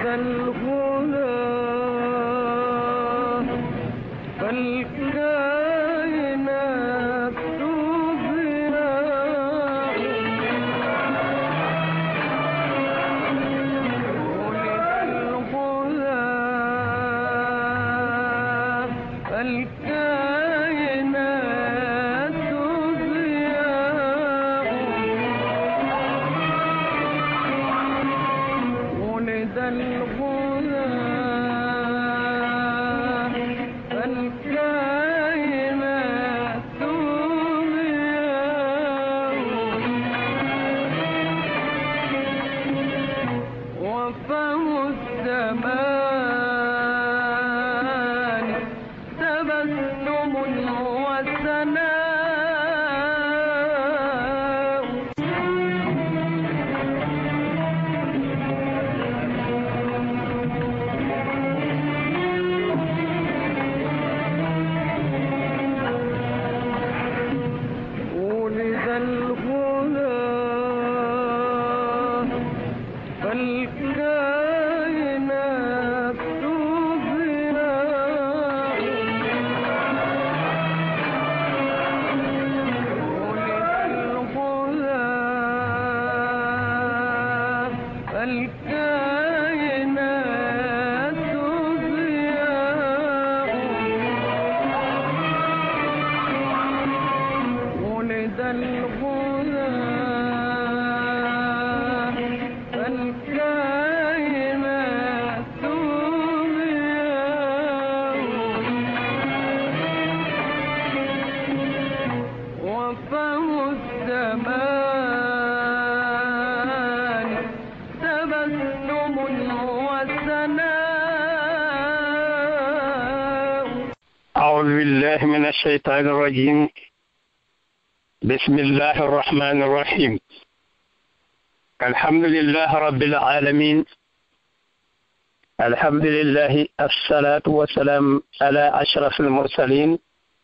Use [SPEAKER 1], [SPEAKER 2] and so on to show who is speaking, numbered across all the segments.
[SPEAKER 1] أعوذ بالله من الشيطان الرجيم. بسم الله الرحمن الرحيم. الحمد لله رب العالمين. الحمد لله، الصلاة والسلام على أشرف المرسلين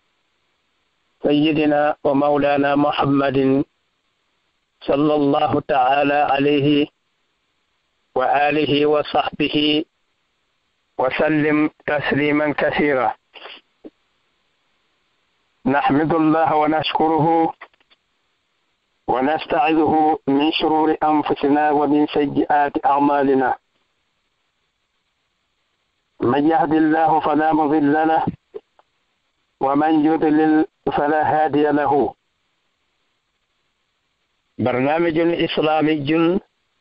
[SPEAKER 1] سيدنا ومولانا محمد صلى الله تعالى عليه وآله وصحبه وسلم تسليما كثيرا. نحمد الله ونشكره ونستعيذه من شرور أنفسنا ومن سيئات أعمالنا. من يهد الله فلا مضل له ومن يضلل فلا هادي له. برنامج إسلامي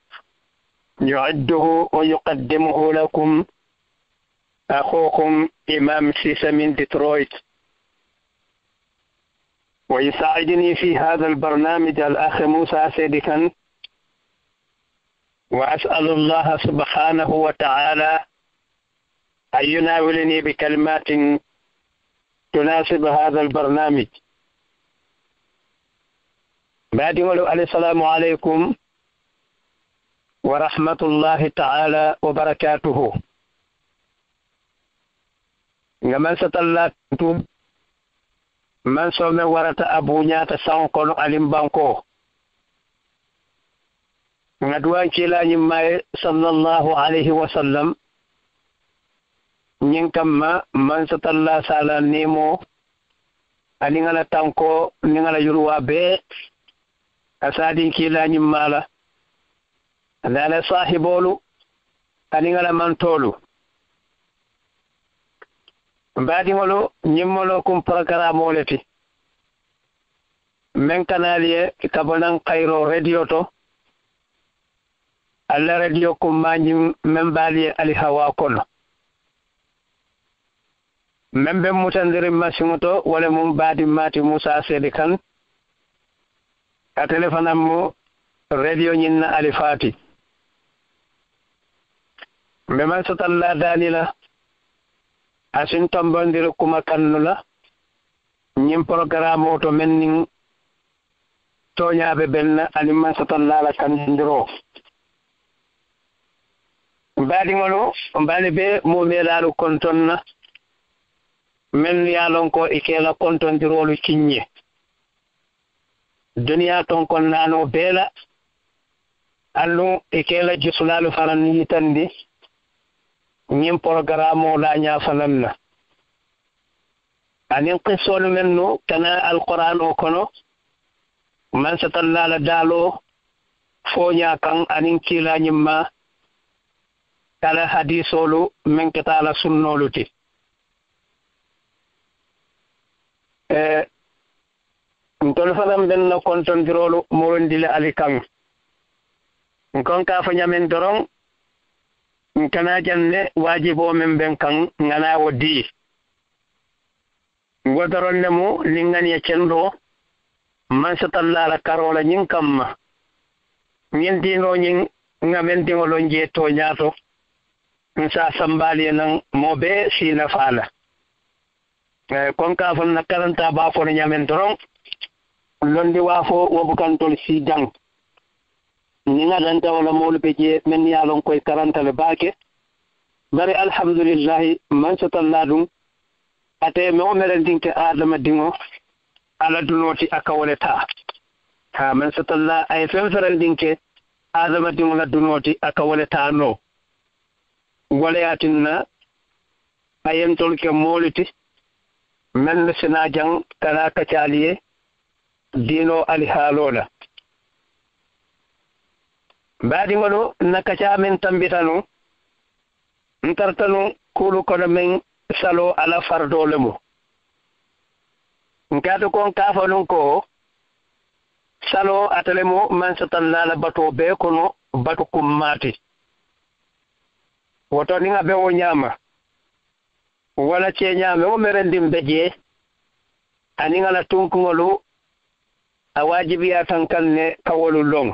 [SPEAKER 1] يعده ويقدمه لكم أخوكم إمام سيسا من ديترويت. ويساعدني في هذا البرنامج الأخ موسى سيدكا، وأسأل الله سبحانه وتعالى أن يناولني بكلمات تناسب هذا البرنامج. بعد السلام عليكم ورحمة الله تعالى وبركاته. نمان ستلاتم من سوم ورت أبو نيات سانكون علم بانكو ندوان كلا نما صلى الله عليه وسلم نينكما من ستلا سالا نيمو أنيغالا تانكو نيغالا يروا بي أسادين كلا نما لا أنا صاحبولو أنيغالا منتولو بعد ولو نيمولو كم بركرامو لتي من كنالي كابونان قيرو راديو تو alla radio ko mañi men baali ali hawa kono men be mutandiri masimoto wala mum baadi mati Musa Sedi kan a téléphone am mo radio ñinna ali fati be man sotalla dalila asin tombondir kuma kannula ñim programme auto menning toñaabe benna ali man sotalla la kandiro baadi ngolo mbali be mo melalu kontonna men yalon ko ikela kontondirolu cinye duniya ton kon nano bela allu ikela jusulalu faran yitandi ñim programme la ñafananna anin qissolu men nu kana alquran o kono man satallala daalo foña kan anin kilañimma kala hadisolu men ketala sunnolu ti ntol fanam ben no kontondirolu morondile ali kan kon ka fa ñamen doron kana janne wajibo men ben kan ngana wodi ngodoron ne mo lingani e cendo man satallala karola nyin kamma nyin dino nyin ngamen dingolo njeto nyaato nsa sambali nan mobe sina fala kon ka fon na karanta ba ko nyamen doron londi wafo wobukantol si dang ni nga danta wala mawlu beje men yalon koy karanta le baake bari alhamdulillah man satalladu ate mo meren dinke adama dingo ala dunoti akawoleta ha man satalla ay fem feral dinke adama dingo la dunoti akawoleta no wala yatinna ayen tolke moliti men sina jang kala kacaliye dino ali halola baadi ngolo nakaca men tambitanu ntartanu kulu kono men salo ala fardole mo nkato kon kafanun ko salo atale mo man satallala bato be kono bato kummati woto ninga be o nyama wala ce nyama o merendim beje aninga la tunkungolu a wajibiya tan kanne kawolu long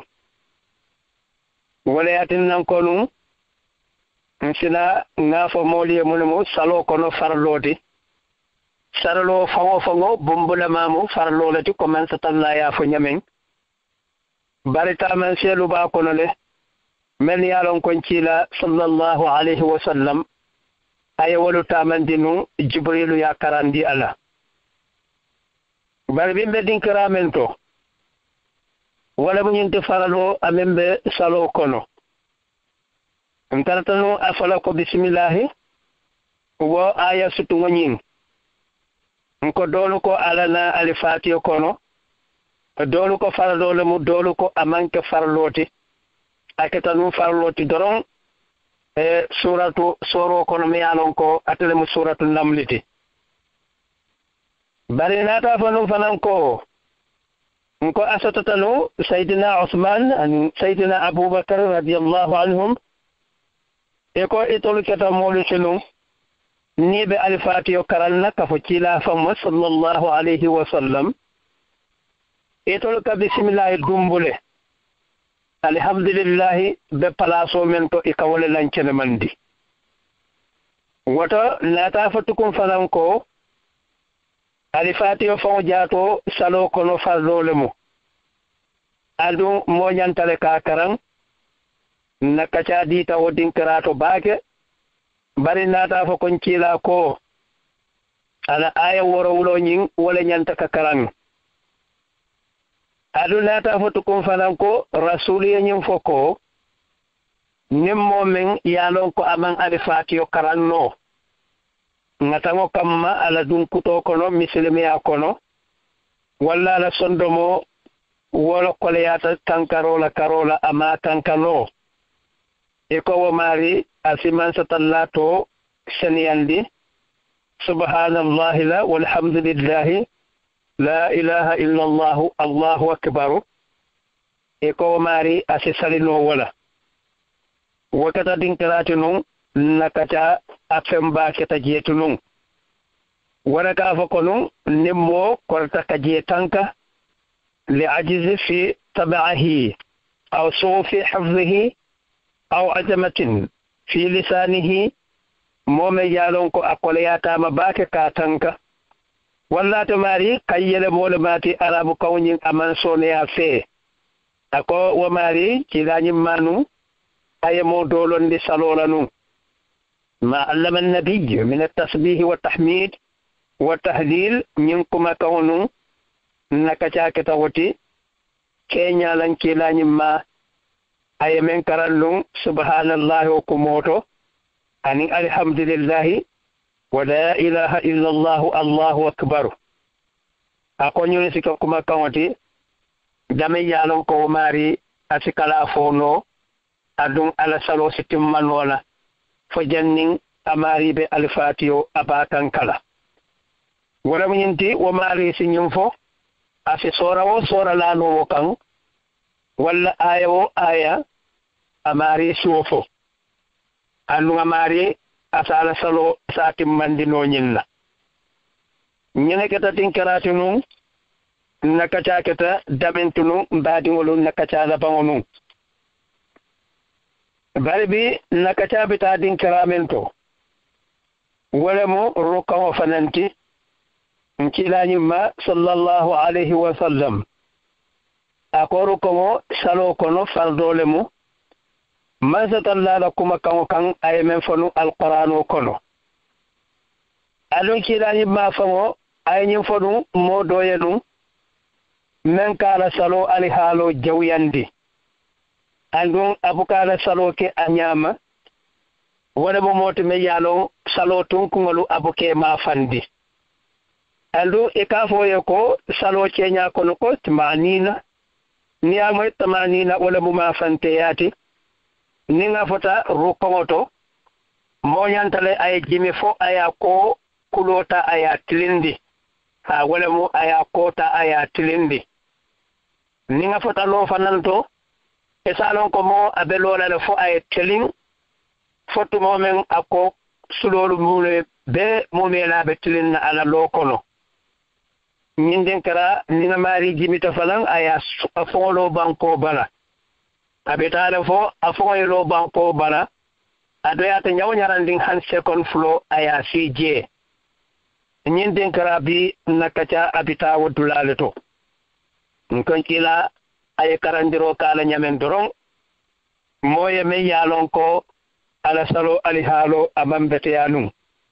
[SPEAKER 1] wala yatin nan konu sina ngafo moliye munemo salo kono farloti sarlo fango bumbula mamu farlolati comment satalla ya fo nyamen barita man selu ba kono le men yalon kon cila sallallahu alayhi wa sallam ay wolu tamandinu jibrilu ya karandi ala bari bimbe dinkiramen to wala bu ñinte faralo amembe salo kono ntaratano afala ko bismillah wo aya sutu ngoñin ko dolu ko alana alifati kono dolu ko faralo le mu dolu ko amanke farloti aketanu farloti doron suratu soro kono mi alon ko atele mu suratu namliti bari nata fanu fanan ko nko asatatanu sayyidina Uthman an sayyidina Abu Bakar radiyallahu anhum eko itolu keta molu sunu ni be alfatiyo karanna ka fo cila fama sallallahu alayhi wa sallam itolu ka bismillah dumbule alhamdulillah be palaso men to ikawole lancene mandi woto nata fatukum falanko alifatiyo fon jaato salo kono farlole mo adu mo nyantale ka karan nakaca dita wodin karato baake bari nata fo kon cila ko ala aya woro wulo nyin wala nyanta ka karan adu nata fo to kon fanan ko rasuliya nyin foko nimmo men yalon ko aman alifatiyo karanno ngatango kamma ala dun kuto kono misilimiya kono walla la sondomo wala koleyata tankarola karola ama tankano e ko wo mari asiman satallato seniyandi subhanallahi la walhamdulillahi la ilaha illa allah allahu akbar e ko wo mari asisalino wala wakata dinkarati non nakata afemba keta jeetu non wala ka fa kono nimmo korta ka jeetanka li ajiz fi tabahi aw sufi hifzihi aw ajamatin fi lisanihi mome yalon ko akole yata ma baake ka tanka walla to mari kayyele mole mati arabu kawnin aman sone ya fe ako wo mari kilani manu ayemo dolon di salola nu ما علم النبي من التسبيح والتحميد والتهليل منكم كونوا نكاچا كتاوتي كينيا لان كيلاني ما اي من كارلو سبحان الله وكموتو أن الحمد لله ولا إله إلا الله الله أكبر أكون ينسك كما كونتي جميع يالون كو ماري أسكالا فونو أدون على سلو ستمان ولا فجنين أماري بالفاتيو أباتان كلا ولم ينتي وماري سنينفو أسي صورة لانو وكان ولا آية أماري سوفو أنو أماري أسالة سلو ساتم مندينو نينا ñene keta tinkeratinu nakacha keta damentunu mbadi ngolu nakacha la bangonu baribi nakacha bita dinkeramento walamo rukawo fananti nkilani ma sallallahu alayhi wa sallam akoru komo salo kono fardolemu mazatalla lakuma kan ay men fonu alqur'ano kono alon kilani ma famo ay ñin fonu mo doyenu men kala salo ali halo jawyandi andun abukala salo ke anyama wala mo moti me yalo salo tun kungolu abuke ma fandi andu e ka foye ko salo kenya kono ko tmanina ni amoy tmanina wala mo ma fante yati ni nga fota rukongoto mo nyantale ay jimi fo aya ko kulota aya tilindi ha wala mo aya kota aya tilindi ni nga fota lo fananto e salon ko mo abelola le fo ay tilin fotu mo men ako sulolu mule be mo mela be tilin ala lo kono nyinden kara ni nga mari jimita falan aya afolo banko bala abetale fo afolo banko bala adoyata nyawnyaran han second floor aya CJ nyinden kara bi nakacha abita wodulale to nkon kila ay karandiro kala nyamen doron moye me yalon ko ala salo ali halo amambete yanu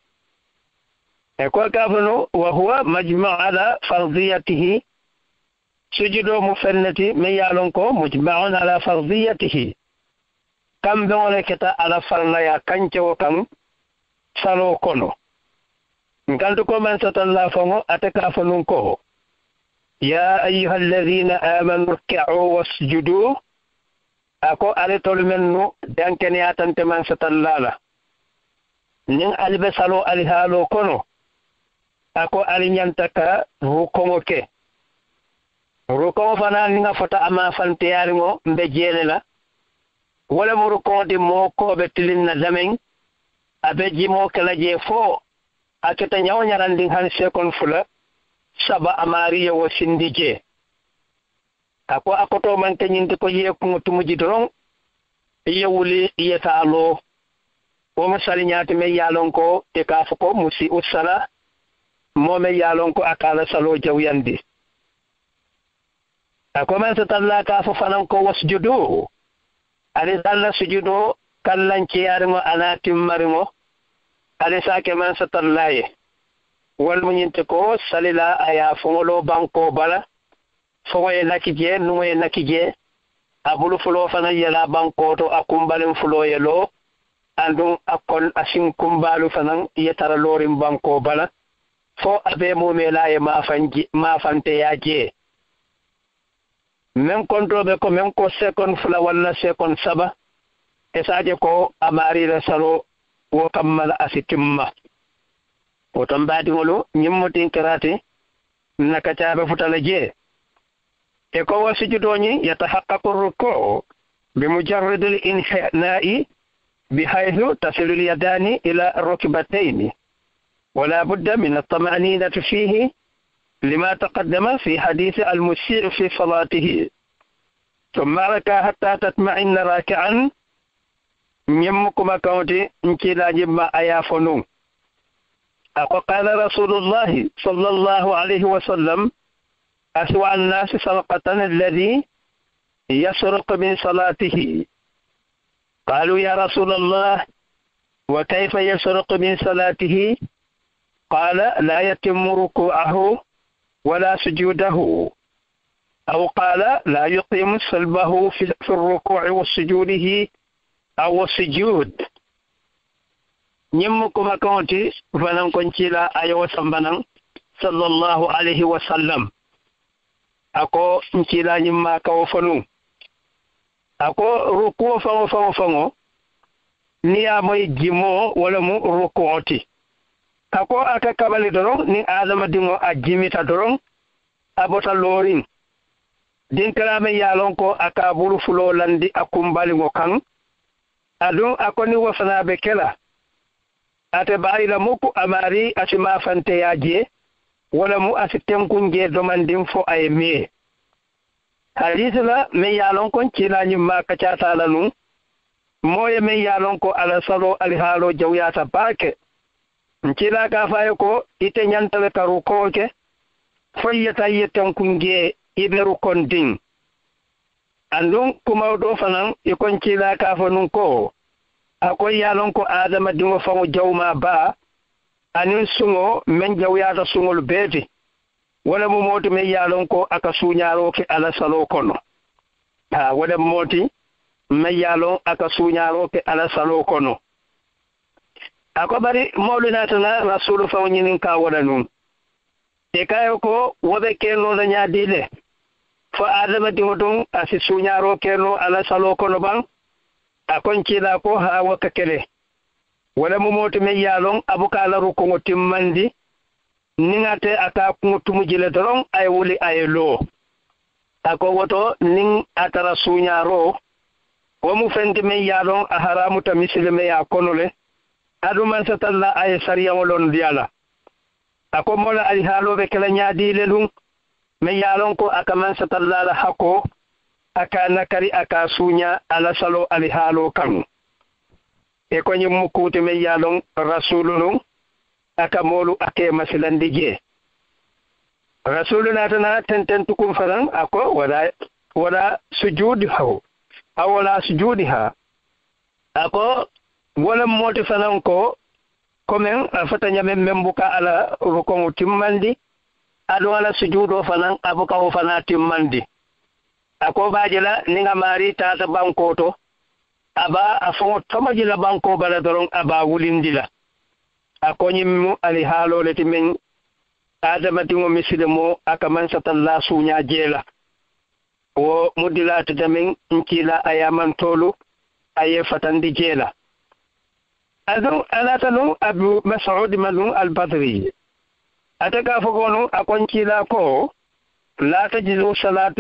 [SPEAKER 1] e ko kafano wa huwa majma' ala fardiyatihi sujudo mufannati me yalon ko mujma'un ala fardiyatihi kam be wala keta ala farla ya kancho kam salo kono ngandu ko man satalla fango ataka fanun ko يا أيها الذين آمنوا اركعوا واسجدوا أكو أريتول منو دانكني أتنت من ستلالا نين ألبسالو ألهالو كونو أكو أرينيانتكا روكوموكي روكومو فانا نيغا فتا أما فانتياريمو مبجينلا ولا مركو دي موكو بتلين زمين أبجي موكلا جي فو أكتا نيو نيران دين هان سيكون فلا saba amariya wo sindije ako akoto man kenyinde ko ye ko tumuji doron yewuli yetalo o masali nyaati me yalon ko te ka ko musi usala mo me yalon ko akala salo jawyandi ako man satalla ka fo fanan ko wasjudu ali dalla sujudo kallan ci yarimo anatim marimo ali sake man satallaye wal munyinte ko salila aya fongolo banko bala fongoye nakije numoye nakije abulu fulo fana yela banko to akumbalin fulo yelo andum akon asin kumbalu fana yetara lorim banko bala fo abe mumela e ma fante yaje men kontrobe ko men ko second fula wala second saba e saje ko amari la salo wo kammala asitimma o tambadi ngolo nyimmotin karate nakacha be futala je e ko wasujudoni yatahaqqaqu ruku bi mujarrad al inhina'i bihaythu tasilu al yadani ila rukbatayn ولا بد من الطمأنينة فيه لما تقدم في حديث المسيء في صلاته ثم ركع حتى تطمئن راكعا نيمكما كونتي نكيلا جما ايافونو وقال رسول الله صلى الله عليه وسلم أسوأ الناس سرقة الذي يسرق من صلاته قالوا يا رسول الله وكيف يسرق من صلاته قال لا يتم ركوعه ولا سجوده أو قال لا يقيم صلبه في الركوع وسجوده أو السجود ñim ko makonti fanan kon cila ayo sambanan sallallahu alaihi wasallam ako cila nyimma kawo fanu ako ruku fango niya moy jimo wala mu rukuoti ako aka kabali doron ni adama dingo a jimita doron abota lorin din kalame yalon ko aka buru fulo landi akumbali ngo kan adun akoni wafana be kela ate bayila muku amari ati ma fante yaje wala mu ati tenkunje domandin fo ay me hadith la me yalon kon cila nyimma ka chata lanu moye men yalon ko ala salo ali halo jawyata baake cila ka faye ko ite nyantale karu koke foyata yeten kunge iberu kondin andon kuma do fanan e kon cila ka fanun ko akoy yalon ko adama dingo fango jawma ba anin sungo men jawyata sungol beti wala mo moti men yalon ko aka suñaro ke ala salo kono ha wala moti mayalo aka suñaro ke ala salo kono ako bari mawlunatana rasul fa nyinin ka wala nun e kayo ko wobe keno na nyaadile fa adama dimodon asi suñaro keno ala salo kono ban akon cila ko ha waka kele wala mo moti mayalon abuka la ruko timmandi ningate aka ko tumujile doron ay wuli ay lo ako woto ning atara suñaro womu fenti men yalon a haramu ta misilime ya konole adu man satalla ay sariya wolon diala ako mola ali halobe kala nyaadi lelum men yalon ko aka man satalla la hako aka nakari aka sunya ala salo ali halo kan e ko nyum kuute men yalon rasululun aka molu ake masilandi je rasuluna tana tenten tukum faran ako wala sujud haw awala sujudiha ako wala moti fanan ko komen afata nyame membuka ala rukon timmandi ado ala sujudo fanan abuka o fana timmandi ako bajela ninga mari tata bankoto aba afon tomajila banko bala doron aba wulindila ako nyimmu ali halo leti men adama tingo misilemo aka man satalla sunya jela wo mudilata damin nkila ayaman tolu aye fatandi jela adu alatanu abu mas'ud malun al-badri ataka fogono akon kila ko la tajidu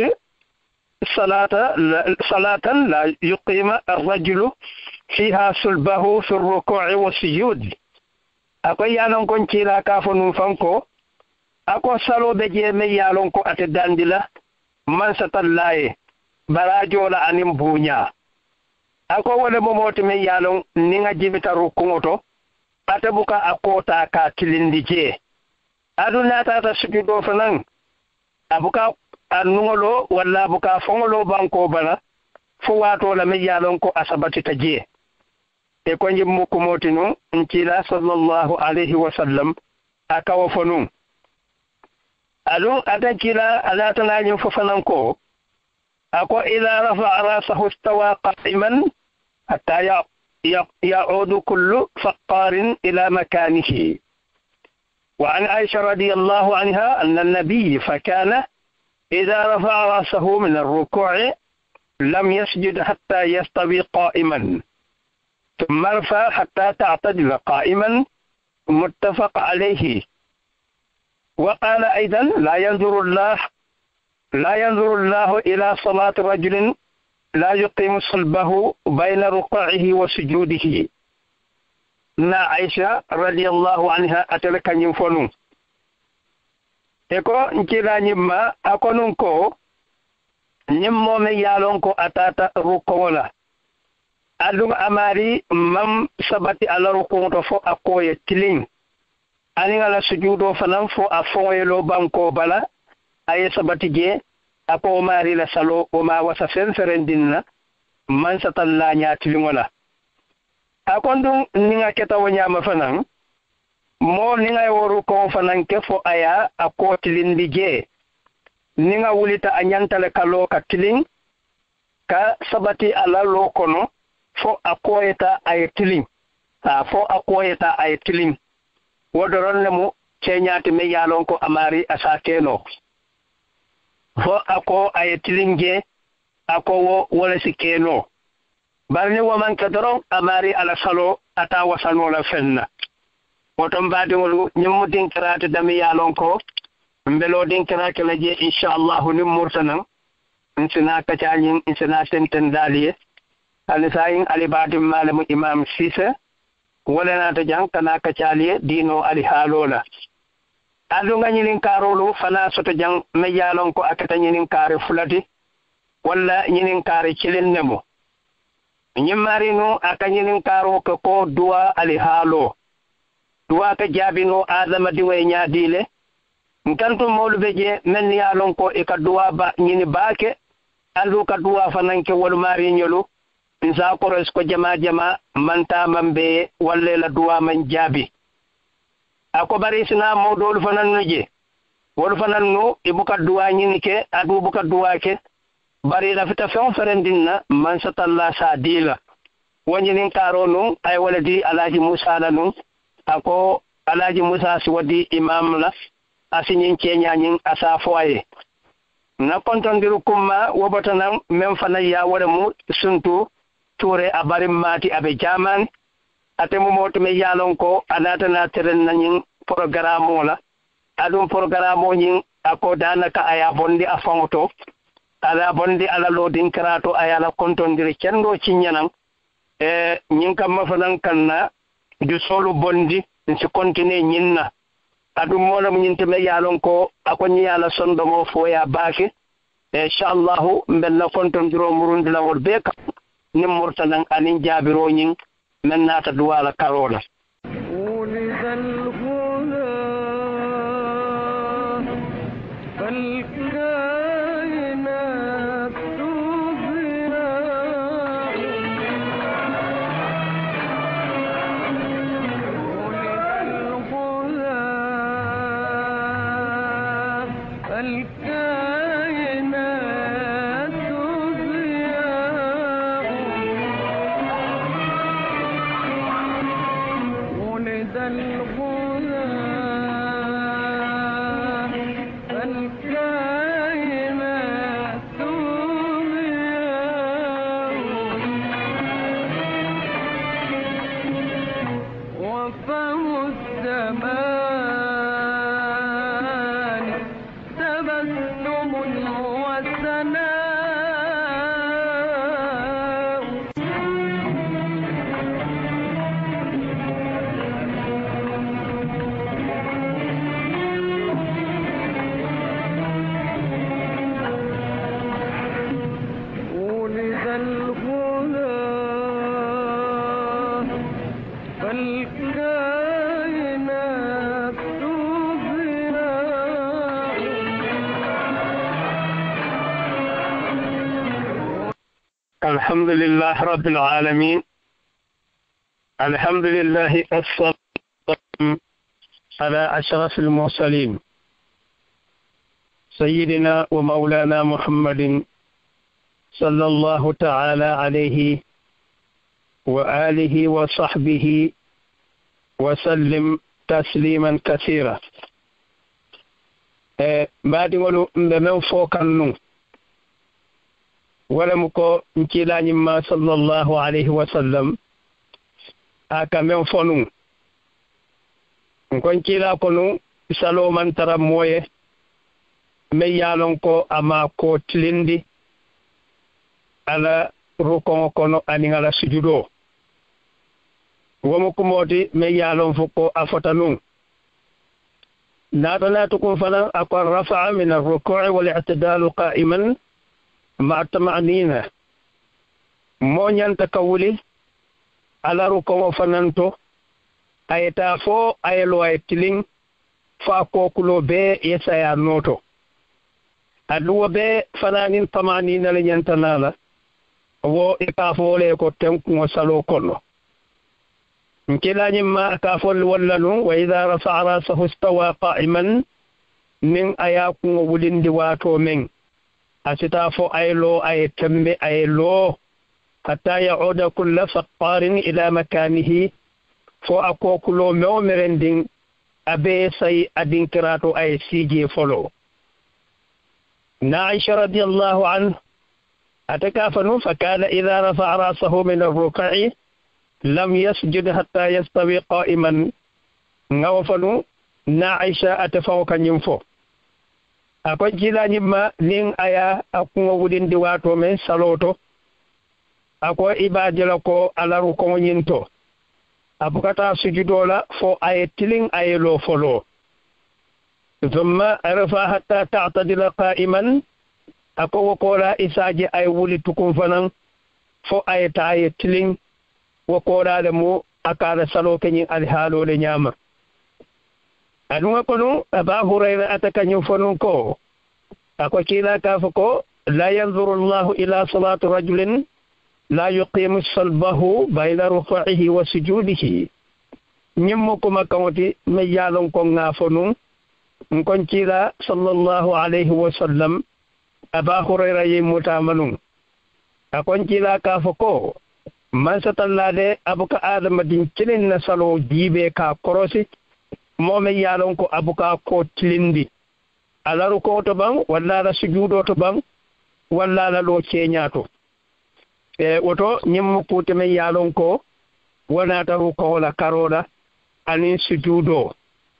[SPEAKER 1] salatan la yuqima ar-rajulu fiha sulbahu fi ar-ruku'i was-sujud akoy yanon kon kila ka fonu fanko ako salo be je me yalon ko ate dandila man satallaye barajola anim bunya ako wala momoti men yalon ninga jibita rukungoto atabuka akota ka tilindi je aduna tata sujudo fanan abuka annungolo wala buka fongolo banko bala fu wato la men yalon ko asabati taje e ko njimmu ko motino nkila sallallahu alaihi wasallam akawo fonu alun atakila alatana nyum fofanan ko ako ila rafa rasahu istawa qa'iman hatta ya'udu kullu faqarin ila makanihi wa an Aisha radiyallahu anha anna an-nabiy fakana idha rafa'a rasahu min ar-ruku'i lam yasjud hatta yastawi qa'iman thumma rafa hatta ta'tadila qa'iman muttafaq alayhi. وقال أيضا لا ينظر الله إلى صلاة رجل لا يقيم صلبه بين ركوعه وسجوده. نا عائشة رضي الله عنها أتلك نفونو eko nkila nyimma akonunko nyimmo me yalonko atata rukongola adum amari mam sabati ala rukonto fo akoye tiling ani ngala sujudo fanan fo afoyelo banko bala ay sabati je ako mari la salo o ma wasa ferendinna man satalla nyaatilingola akondum ninga ketawo nyama fanan mo ninga woru ko fanan ke fo aya akotilindi je ninga wulita anyantale kalo katilin ka sabati ala lo kono fo akoyeta ay tilin fo akoyeta ay tilim wodoron lemu ceñaati me yalon ko amari asakeno fo ako ay tilinge ako wo wala sikeno barni woman ka doron amari ala salo ata wasano la fenna woton baadi ngol nyum dinkarate dami yalon ko mbelo dinkarake la je inshallah ni murtanan insina kacañin insina tenten daliye alisayin alibadi malamu imam sisa wala nata jang kana kacaliye dino ali halola adu nga ñinin karolu fana soto jang me yalon ko akata ñinin kare fulati wala ñinin kare cilen nemo ñimmarino aka ñinin karo ko duwa ali halo duwa ka jabino adama diwe ñadile nkantu mawlube je men yalon ko e ka duwa ba ñini baake andu ka duwa fananke wol mari ñolu insa koros ko jama manta mambe walle la duwa man jabi ako bari sina mawdol fananno je wol fananno ibuka duwa ñini ke adu buka duwa ke bari la fita fen ferendinna man satalla sa dila wonjinin karo nu ay waladi alaji musa la nu ako alaji musa si wadi imam la asinyin keñañin asa foye na kontondiru kumma wobotanam men fana ya wala mu suntu ture abari mati abe jaman atemu moto me yalon ko anata na teren nañin programme la adum programme ñin ako danaka aya bondi a fangoto ala bondi ala lodin karato aya la kontondiri cendo cinyanan ñin kam mafanan kanna du solo bondi ci continue ñinna adu mola mu ñinte me yalon ko akoni yala sondo mo foya baake inshallah mbel na konton diro murundi la wol be kam nim murtanan anin jabiro ñing men nata duwala karola الحمد لله رب العالمين الحمد لله الصلاة على أشرف المرسلين سيدنا ومولانا محمد صلى الله تعالى عليه وآله وصحبه وسلم تسليما كثيرا بعد ولو من فوق النوم ولم يكن كلا ما صلى الله عليه وسلم أكمل فنون كن كلا كنو سلو من ترى مويه ميالون كو أما كو تلندي على ركون كنو أني على سجودو ومكمودي ميالون فكو أفتنون لا تكون فلا أقل رفع من الركوع والاعتدال قائما مع الطمأنينة مونيان تكولي على ركوع فنانتو أيتا فو أيلو أيتلين فاكو كلو بي يسايا نوتو أدو بي فنانين طمأنينة لينتنالا wo ikafole ko tenku salo kono nkila nyima kafol wallanu wa idha rafa'a rasahu istawa qa'iman min ayaku wulindi wato men asita fo aylo ay tembe aylo hatta ya'uda kullu faqarin ila makanihi fo akokulo mewo merendin abe say adinkirato ay sije folo na Aisha radiyallahu anha atakafanu fakana idha rafa'a ra'sahu min ar-ruk'i lam yasjud hatta yastawi qa'iman ngawfanu na Aisha atafawka nyimfo ako jilani ma nin aya akungo wudindi wato men saloto ako ibadila ko alaru ko nyinto abukata sujudola fo ay tiling ay lo folo thumma rafa hatta ta'tadila qa'iman ako wokola isaji ay wuli tukum fanan fo ay tay tiling wokola le mo akara salo kenyi alhalo le nyama anunga kono Aba Hurayra atakanyu fonun ko ako kila kafako la yanzuru Allahu ila salati rajulin la yuqimu salbahu bayna ruku'ihi wa sujudihi nyimmo ko makawti me yalon ko ngafonu nkon kila sallallahu alayhi wa sallam Aba Hurayra yimuta manun akon kila kafako man satallade abuka adama din cilin na salo jibe ka korosi momen yalon ko abuka ko tilindi alaru ko to bang walla la sujudo to bang walla la lo ceñato woto nyimmu puute men yalon ko wona taru ko la karola ani sujudo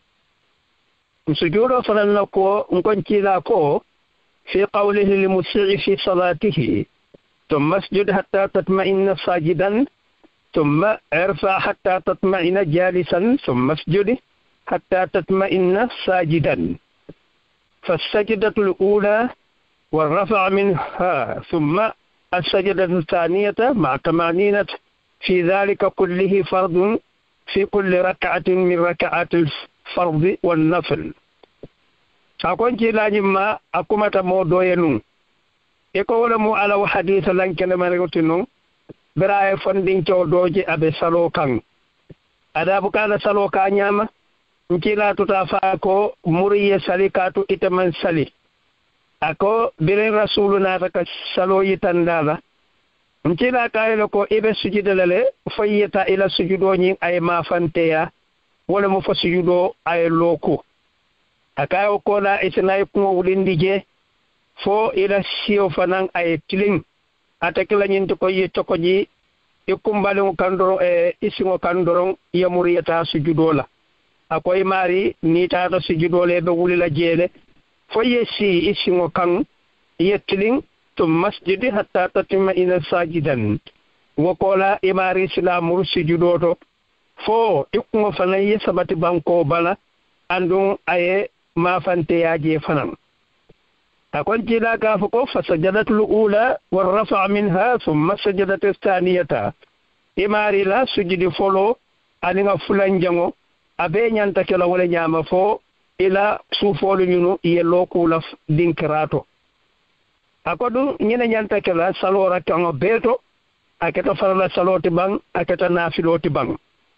[SPEAKER 1] fanan ko ngon cila ko fi qawlihi lil musii fi salatihi ثم اسجد حتى تطمئن ساجدا ثم ارفع حتى تطمئن جالسا ثم اسجد حتى تطمئن ساجدا فالسجدة الأولى والرفع منها ثم السجدة الثانية مع طمأنينة في ذلك كله فرض في كل ركعة من ركعات الفرض والنفل أكون جلاني ما أكمت مودوينون يقول مو على حديث لن كان مرغتنو براي فندين تو دوجي ابي سالو كان ادا بكالا سالو كا نياما نكيلا تتافا كو مريه ساليكاتو itaman sali ako bire rasuluna taka salo yitandala nkila kaylo ko ibe sujudalale fayeta ila sujudo nyi ay ma fanteya wala mo fa sujudo ay loko akayo ko la isnay ko wulindije fo ila siyo fanan ay tiling atakila nyinto ko yetto ko ji ikumbalon kandoro isingo kandoron yamuriyata sujudola akoy mari ni tata sujudole be wulila jele fo yesi isingo kan yettiling to masjidi hatta tatima ila sajidan wokola imari islamur sujudoto fo ikungo fanan yesabati banko bala andun aye ma fante yaje fanan أكون جلا كافكو فسجدت الأولى والرفع منها ثم سجدت الثانية إماري لا سجد فلو أنيغا فلان جانو أبي نيانتا كلا ولا نياما فو إلى سوفول نينو يلو كولا دينكراتو أكودو نينا نيانتا كلا سالو راكانو بيتو أكتا فرلا سالو تبان أكتا نافلو تبان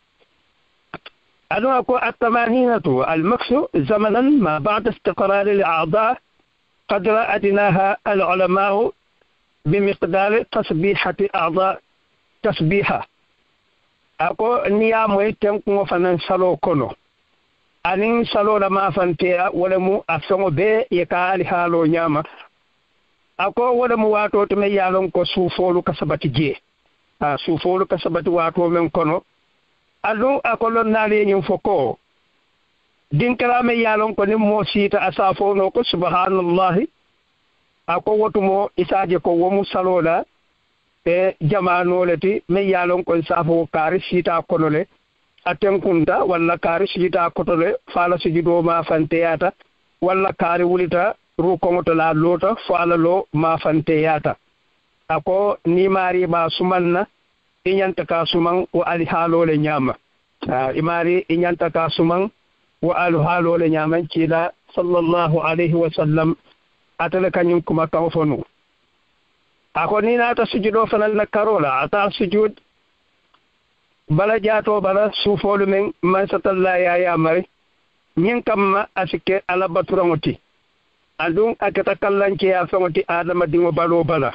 [SPEAKER 1] أنو أكو التمانينة المكسو زمنا ما بعد استقرار الأعضاء قدر أدناها العلماء بمقدار تسبيحة أعضاء تسبيحة أكو نيام ويتنكو فنان سالو كونو أنين سالو لما فانتيا ولمو أفسنو بي يكالي حالو نياما أكو ولمو واتو تمي يالون كو سوفولو كسبت جي سوفولو كسبت واتو من كونو ألو أكو لن نالي ينفكو dinkala me yalon ko ni mo sita asafo no ko subhanallahi ako wotumo isaje ko womu salola e jamano leti me yalon ko safo kari sita konole atenkunda walla kari sita kotole fala sujudo ma fanteyata walla kari wulita rukongoto la lota fala lo ma fanteyata ako ni mari ba sumanna inyanta ka suman wa ali halole nyama imari inyanta ka suman وقالوا هالو لنيامن كيلا صلى الله عليه وسلم أتلك نيمكم أكوفنو أكوني ناتا سجدو فنال نكارولا أتا سجود بلا جاتو بلا سوفول من ستالله يا مري نينكم أسكي على بطرمتي أدون أكتاكالان كي أفنوتي آدم دينو بالو بلا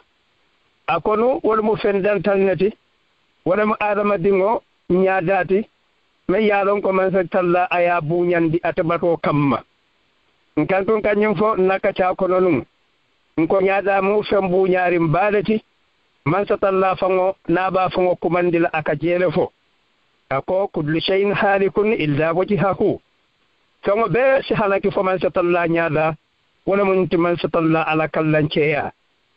[SPEAKER 1] أكونو ولمو فندان تلنتي ولمو آدم دينو نياداتي me yalon ko man sa talla aya buñandi atabato kamma nkantun kanyum fo naka cha ko nonum nko nyaada mu fembu nyaari mbalati man sa talla fango naba fango kumandila aka jele fo ako kullu shay'in halikun illa wajhahu fango be si halaki fo man sa talla nyaada wala mun ti man sa talla ala kallanceya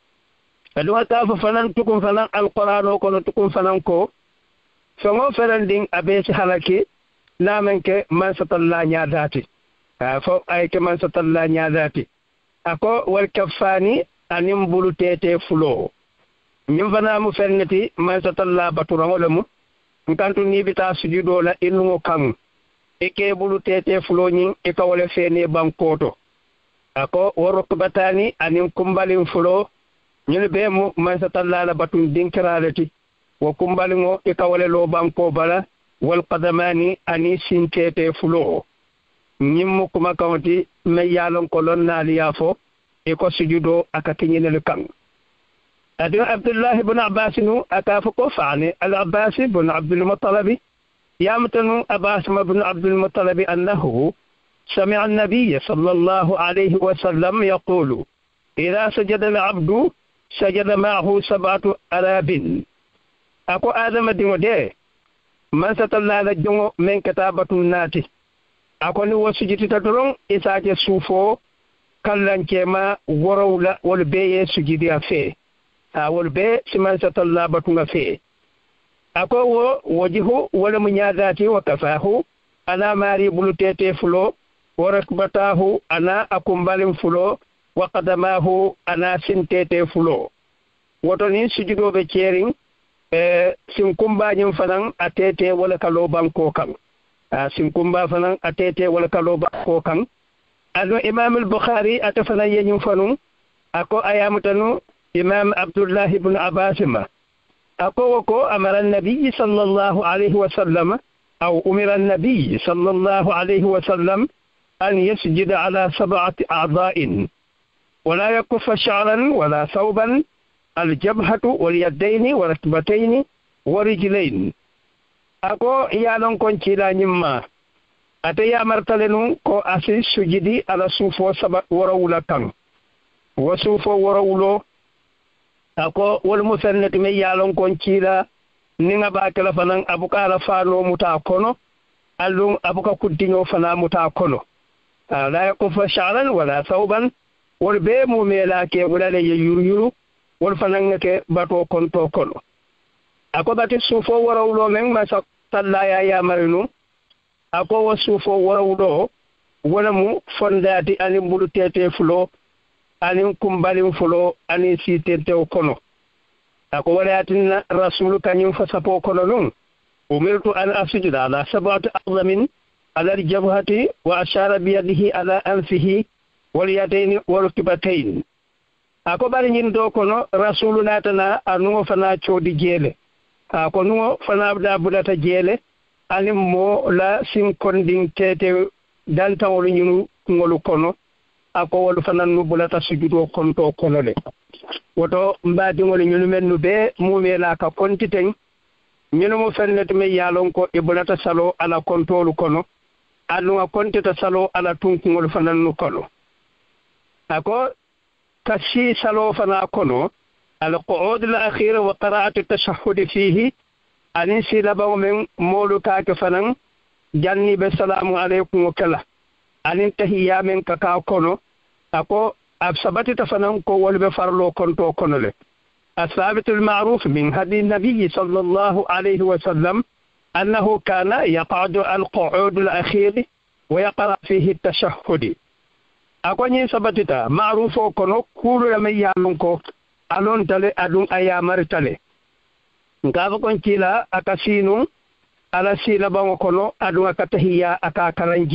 [SPEAKER 1] adu ta fo fanan tukun fanan alquran ko no tukun fanan ko fango feranding abe si halaki namenke man sa talla nyaadati fo ay ke man sa talla nyaadati ako wal kafani anim bulu tete fulo ñim fana mu fennati man sa talla baturango lemu nkantu ni bita sujudo la inu kan e ke bulu tete fulo ñin e ka wala fene bankoto ako warokbatani anim kumbalin fulo ñul be mu man sa talla la batun dinkiralati wo kumbalingo e ka wala lo banko bala wal qadamani ani sintete fulo ñimmu kuma kawti me yalon ko lon naaliya fo e ko sujudo aka kiñinel kan adu abdullah ibn abbas nu aka fo ko faani al abbas ibn abdul muttalib yamtanu abbas ibn abdul muttalib annahu سمع النبي صلى الله عليه وسلم يقول إذا سجد العبد سجد معه 7 آلاف أكو آدم ديمو دي من ستلا لجنو من كتابة الناتي akoni wo sujitita doron isaake suufo kallankema worowla wol beye sujidi a fee wol be simansatalla batunga fee ako wo wajihu wala mu ñaadati wa kafahu ana maari bulutete fulo wa rakbatahu ana akumbalin fulo wa qadamahu ana sintete fulo woto ni sujudoɓe ceerin sin kumbañin fanan a tete wala kalo banko kan sinkumba fanan atete wala kaloba ko kan ado imam al-bukhari atafana yenyum fanu ako ayamutanu imam abdullah ibn abbas ma ako ko amara an-nabiy sallallahu alayhi wa sallam aw umira an-nabiy sallallahu alayhi wa sallam an yasjuda ala 7 a'dha'in ولا يكف شعرا ولا ثوبا الجبهة واليدين والركبتين ورجلين ako yalon kon cila nyimma ate ya martalenu ko asi sujidi ala sufo saba warawula kan wa sufo warawulo ako wal musannati me yalon kon cila ninga ba kala fanan abuka ala fano muta kono allum abuka kuddinyo fana muta kono la yakufa sha'ran wala thawban wal be mu mela ke wulale yuru wal fanan ke bato konto kono ako bati sufo warawulo men ma talla ya marinu ako wo sufo warawudo wala mu fondati ani bulu tete fulo ani kumbalin fulo ani sitete kono ako walatin rasul kanyum fasapo kono nun umirtu an asjuda ala 7 aqdamin ala aljabhati wa ashara bi yadihi ala anfihi wal yadaini wal kibatayn ako bari nyin do kono rasul natana anu fana chodi jele ko nuwo fana da bulata jele ani mo la sim konding tete danta wolu nyunu ngolu kono ako wolu fana nu bulata sujudo konto kono le woto mbadi ngolu nyunu mennu be mumela ka kontiten nyunu mo fennet me yalon ko e bulata salo ala kontolu kono anu kontita salo ala tunku ngolu fana nu kono ako kashi salo fana kono القعود الأخير وقراءة التشهد فيه أنسي لبو من مولوكاك فنن جاني بالسلام عليكم وكلا أنتهي من كاكاو كونو أكو أبسبت تفنن كو والبفرلو كنتو كونو الثابت المعروف من هدي النبي صلى الله عليه وسلم أنه كان يقعد القعود الأخير ويقرأ فيه التشهد أكو ني سبتتا معروف كونو كولو لمن يامنكو alon tale adun ayamar tale ngaba kon kila akasinu ala sila bango kono adun akatahiya aka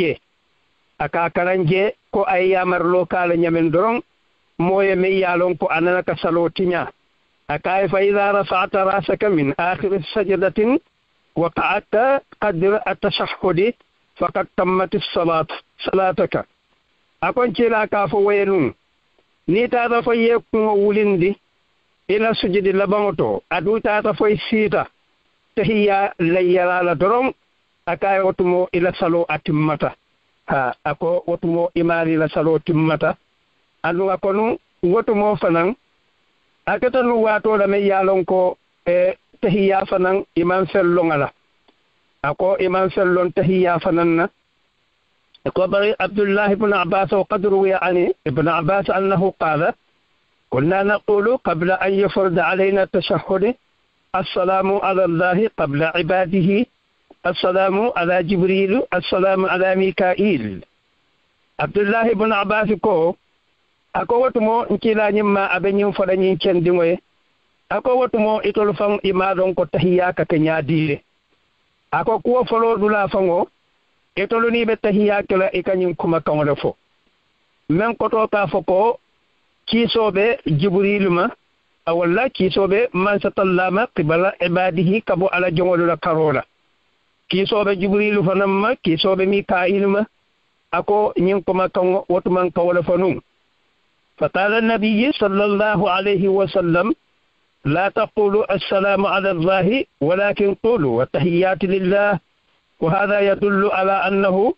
[SPEAKER 1] karanje ko ayamar lokal nyamen doron moye me yalon ko anana ka salotinya akai fa idha rafa'ta rasaka min akhir sajdatin wa qa'ata qadra at-tashahhud faqad tammat salataka akon kila ka fo waynu ni ta da fo yekku wulindi ila sujudi labangoto adu ta ta fo sita tahiya layala la doron akay wotumo ila salo atimmata ha ako wotumo imari la salo timmata anu akonu wotumo fanan akata nu wato la me yalon ko tahiyya fanan imam sellongala ako imam sellon tahiyya fananna ko bari abdullah ibn abbas وقد روي عن ابن عباس انه قال كنا نقول قبل ان يفرض علينا التشهد السلام على الله قبل عباده السلام على جبريل السلام على ميكائيل عبد الله بن عباس ko ako watumo nkila nyimma abenyin fodanyin kendimoye ako watumo itol fam imadon ko tahiyya ka kenyadire ako ko folo dula fango itolu ni be tahiyya kala ikanyin kuma kanwala fo men ko to ka foko kisobe jibril ma awalla kisobe man satallama qibala ibadihi kabo ala jongolu la karola kisobe jibril fanamma kisobe mikail ma ako nyin kuma kan wotuman kawala fanum فقال النبي صلى الله عليه وسلم لا تقولوا السلام على الله ولكن قولوا والتحيات لله وهذا يدل على أنه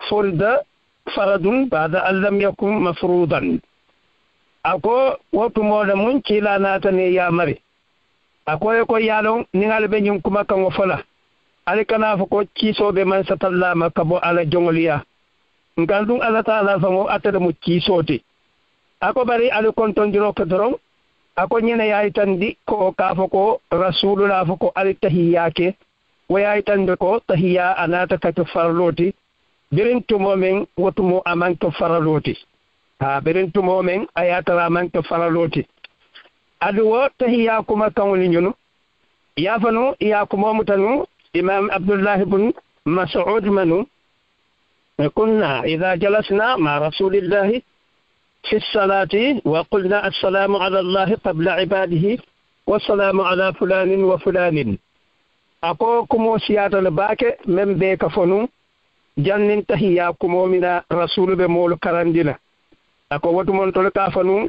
[SPEAKER 1] فرض بعد أن لم يكن مفروضا أكو وتمول من كلا ناتني يا مري أكو يكو يالون نغال بنيم كما كان وفلا ألكنا فكو كيسو بمن ستلام كبو على جنوليا نغالدون الله تعالى فمو أتدمو كيسوتي ako bari alu kontondiro ko doron ako nyene yaay tandi ko ka foko rasulullah foko al tahiyake wa yaay tandi ko tahiya anata ka farloti birintu momen wotumo amanto farloti ha birintu momen ayata amanto farloti adu wo tahiya kuma kawli nyunu ya fanu ya kuma mutanu imam abdullah ibn mas'ud manu kunna idha jalasna ma rasulillah في الصلاة وقلنا السلام على الله قبل عباده والسلام على فلان وفلان أكو كمو سيادة لباك من بيك فنو جنن تهيا كمو من رسول بمول كراندنا أكو وطمان تلقى فنو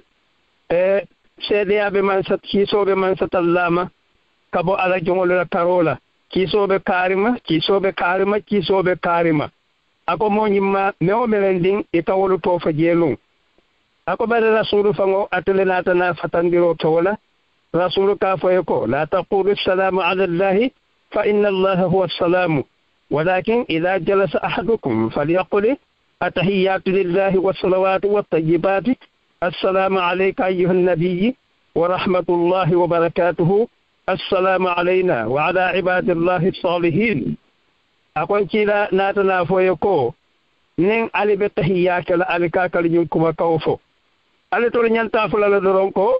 [SPEAKER 1] سيديا بمن ست كيسو بمن ست اللامة كبو على جمول الكارولا كيسو بكارمة كيسو بكارمة كيسو بكارمة أكو مو نما ميو ملندين إتاولو توفى جيلون ako bare rasulu fango atulena tana fatandiro tola rasulu ka foyko la taqulu assalamu ala allahi fa inna allaha huwa assalamu walakin idha jalasa ahadukum falyaqul atahiyatu lillahi wassalawatu wattayyibatu assalamu alayka ayyuhan nabiy wa rahmatullahi wa barakatuhu assalamu alayna wa ala ibadillahi as-salihin akon kila natana foyko nin alibe tahiyaka la alika kal nyum kuma kawfo ale to nyanta fulala doron ko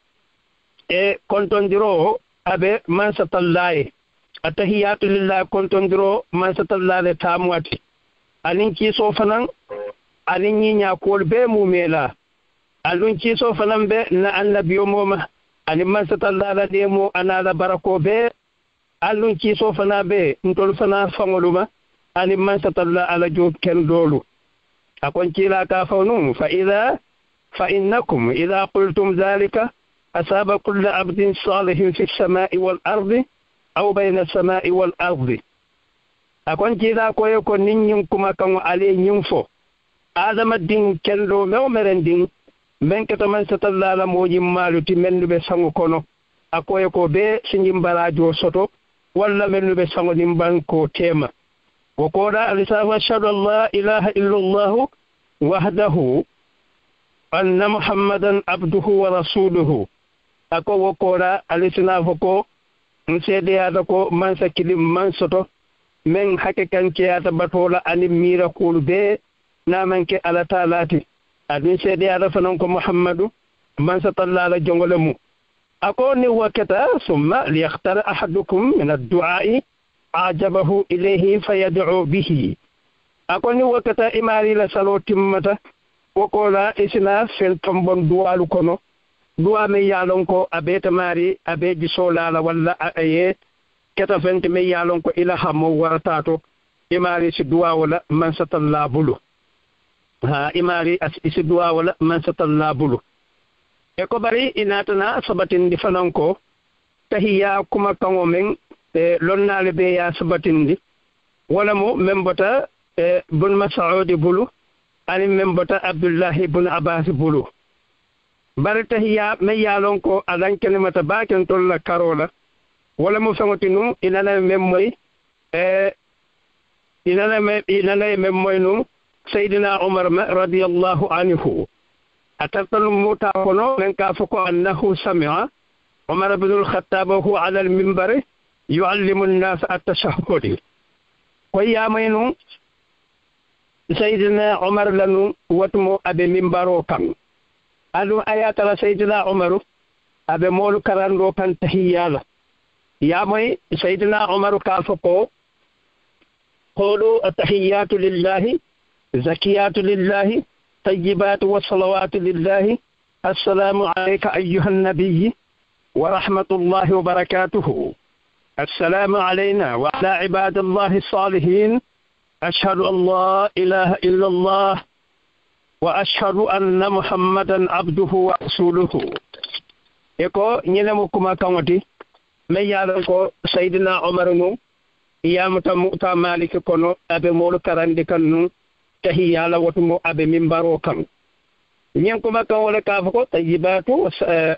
[SPEAKER 1] e kontondiro abe man satallahi atahiyatu lillahi kontondiro man satallahi tamwati alin ki so fanan alin nya kol be mumela alun ki so fanan be na annabiyo moma alin man satallahi de mo anala barako be alun ki so fana be ntol fana fangoluma alin man satallahi ala job ken dolu akon kila ka fawnum فإنكم إذا قلتم ذلك أصاب كل عبد صالح في السماء والأرض أو بين السماء والأرض أكون كذا كويكو نينكم كم عليه ينفو آدم الدين كنلو مؤمرن دين من كتمن ستلا لموجي مالو تمن بسانو كونو أكويكو بي سنجم براجو سوتو ولا من بسانو نمبانكو تيما وقولا ألسا أشهد الله إله إلا الله وحده أن محمدا عبده ورسوله أكو وقولا ألسنا فكو نسيدي هذاكو من سكيلم من سوتو من حكيكان كياتا بطولا أني ميرا كول بي نامن كي على تالاتي أدين سيدي هذا فنانكو محمد من ستالله على جنغلمو أكو نوكتا ثم ليختار أحدكم من الدعاء أعجبه إليه فيدعو به أكو نوكتا إماري لسالو تمتا وقولا إسنا فلتنبون دوالو كونو دوا مي يالونكو أبيت ماري أبيت جسولا ولا أيه كتا فنت مي يالونكو إلا همو ورطاتو إماري سدوا ولا من ستالله بلو ha imari isi duwa wala man satalla bulu e ko bari inatana sabatin di fananko tahiya kuma kango men e lonnale be ya sabatin di wala mo membota bun Mas'ud bulu ani membota Abdullah ibn Abbas bulu bari tahiyya me yalon ko adan kelimata baken tolla karola wala mo fangotinu inana memmoy inana memmoy nu Sayyidina Umar radiyallahu anhu atartal muta kono men ka fako annahu sami'a Umar ibn al-Khattab huwa ala al-minbar yu'allimu an-nas at-tashahhud ko yamaynu Sayyidina Umar lanu watmo abe minbaro kan adu ayatala Sayyidina Umar abe molu karando kan tahiyyala yamoy Sayyidina Umar ka fako qulu at-tahiyyatu lillahi zakiyatu lillahi طيبات والصلوات لله السلام عليك أيها النبي ورحمة الله وبركاته السلام علينا وعلى عباد الله الصالحين أشهد أن لا إله إلا الله وأشهد أن محمدا عبده ورسوله يكو نينمكما كمتي من يالكو سيدنا عمر نو يامتا مؤتا مالك كنو أبي مول كراندي كنو tahiyala watumo abe mimbaro kan nyen ko makka wala ka fako tayyibatu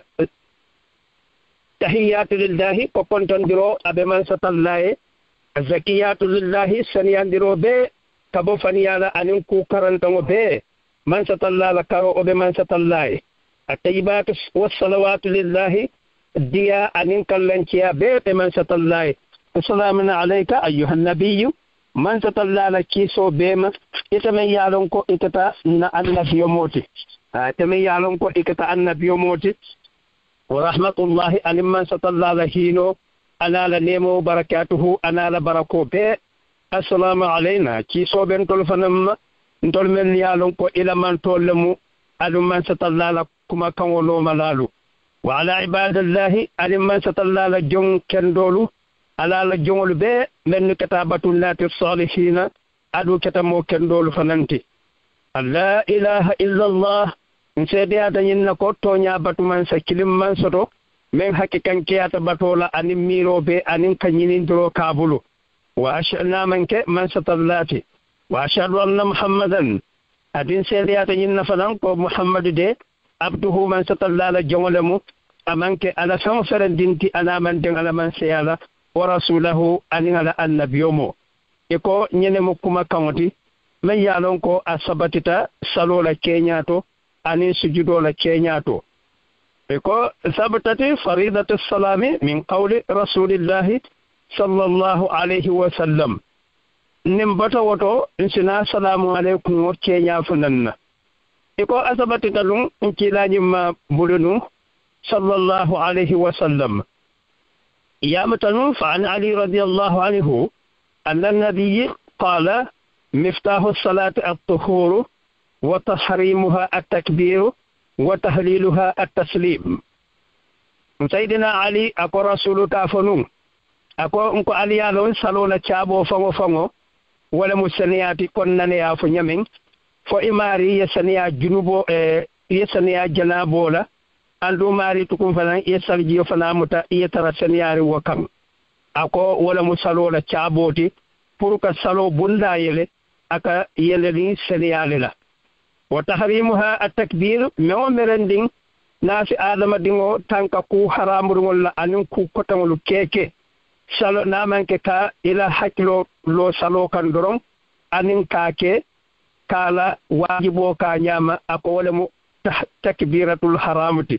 [SPEAKER 1] tahiyatu lillahi ko kontondiro abe man satallahi zakiyatu lillahi saniyandiro be tabo faniyala anin ku karantango be man satallala karo obe man satallahi at-tayyibatu was-salawatu lillahi diya anin kallanciya be man satallahi assalamu alayka ayyuhan nabiyyu man satallala kiso bema itamen yalon ko ikata na annabiyo moti tamen yalon ko ikata annabiyo moti wa rahmatullahi alimman satallala hino anala nemo barakatuhu anala barako be assalamu alayna kiso ben tol fanam tol men yalon ko ila man tollemu alumman satallala kuma kanwolo malalu wa ala ibadillahi alimman satallala jon kendolu ala la jongol be men katabatul lati salihina adu katamo kendol fananti la ilaha illa allah nsede adanyin ko tonya batuman sa kilim man soto men hakikan kiyata batola anin miro be anin kanyinin dro kabulu wa ashna manke man satallati wa ashhadu anna muhammadan adin sede adanyin fanan ko muhammad de abduhu man satallala jongolemu amanke ala san ferendinti ana man den ala man seyala ورسوله أن على النبيومو يكو نينمو كما كامتي من يالونكو أصبتتا سلو لكينياتو أني سجدو لكينياتو يكو ثبتت فريضة السلام من قول رسول الله صلى الله عليه وسلم نمبتا وطو انسنا السلام عليكم وكينيا فنن يكو أصبتتا لون انكلا نما بلنو صلى الله عليه وسلم يامتن فعن علي رضي الله عنه أن النبي قال مفتاح الصلاة الطهور وتحريمها التكبير وتهليلها التسليم سيدنا علي أكو رسول كافنون أكو أنكو علي يالون سلونا تشابو فمو فمو ولا مسنياتي كنن يافو نيمين فو إماري يسنيا جنوبو يسنيا جنابولا andu mari tukum fanan yesal jiyo fana muta yetara seniyari wakam ako wala musalo la chaboti pour ka salo bunda yele aka yele ni seniyale la wa tahrimuha at-takbir mewo merending nasi adama dingo tanka ku haramul la anin ku kotangolu keke salo namanke ka ila haklo lo salo kan doron anin kake kala wajibo ka nyama ako wala mu takbiratul haramati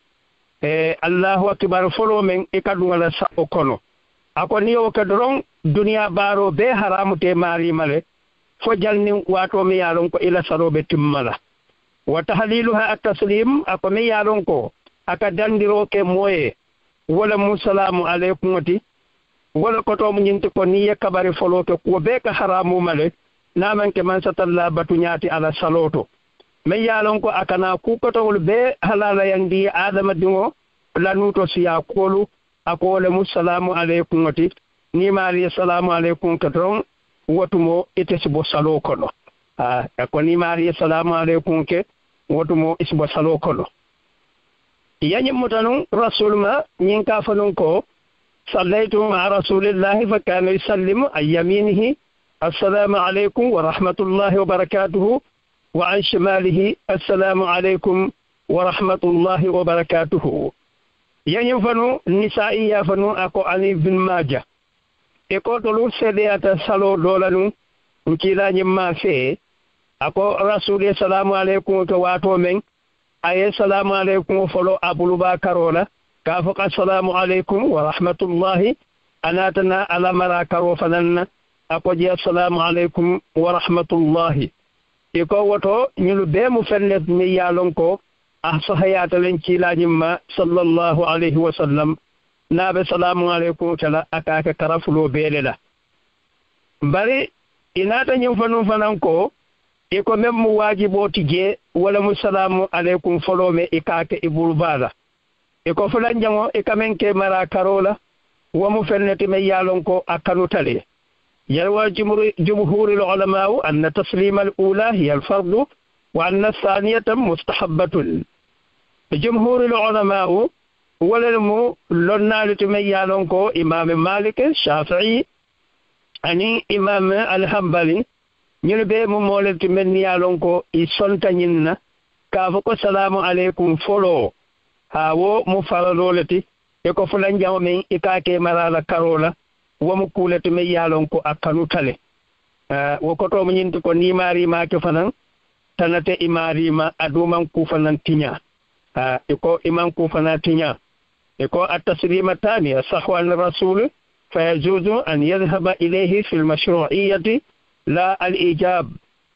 [SPEAKER 1] Allahu akbar folo men e kadungala sa okono akoni o kadron dunia baro be haramu te mari male fo jalni wato mi yalon ko ila sarobe timmala wa tahliluha at-taslim akomi yalon ko aka dandiro ke moye wala musalamu alaykum wati wala ko to nyinti ko ni yakabari folo ke ko be ka haramu male naman ke man satalla batunyati ala saloto men yalon ko akana ku kotowol be halala yandi adama dingo lanuto siya kolu akole musalamu alaykum wati ni mari assalamu alaykum katron wotumo itesibo salo kono ko ni mari assalamu alaykum ke wotumo isbo salo kono yani mutanu rasulma nyin ka fanon ko sallaytu ma rasulillahi fa kana yusallimu ayyaminihi السلام عليكم ورحمة الله وبركاته، وعن شماله السلام عليكم ورحمة الله وبركاته. يعني فنو نسائي فنو أكو علي بن ماجه إكو تلو سيديات سالو دولانو نكيلا نما في أكو رسول السلام عليكم تواتو من أي السلام عليكم فلو أبو باكرولا كافق السلام عليكم ورحمة الله أناتنا على مراكرو فنن أكو جي السلام عليكم ورحمة الله إكو وطو نيلو بيمو فنت ميالونكو أحصحيات لنكيلا نما صلى الله عليه وسلم نابي السلام عليكم تلا أكاك كرفلو بيللا bari inata ñin fanu fanan ko iko mem mu wajibo tije wala musalamu alaikum folome ikake ibul bala iko fulan jango ikamen ke mara karola wa mu fennati me yalon ko akanu tale يروى جمهور العلماء أن تسليم الأولى هي الفرض وأن الثانية مستحبة. جمهور العلماء وللمو لنا لتميالونكو إمام مالك الشافعي أني إمام الحنبلي ñilbe mo molati men yalon ko I sonta ñinna ka ko salamu alaykum folo ha wo mo faralolati e ko fulan jaw men ikake marala karola wo mo kulati men yalon ko akanu tale wo ko to mo ñinti ko ni mari ma ke fanan tanate imari ma aduman ku fanan tinya e ko iman ku fanan tinya e ko at-taslima thaniya sahwa ar-rasul فيجوز أن يذهب إليه في المشروعية لا الإجاب.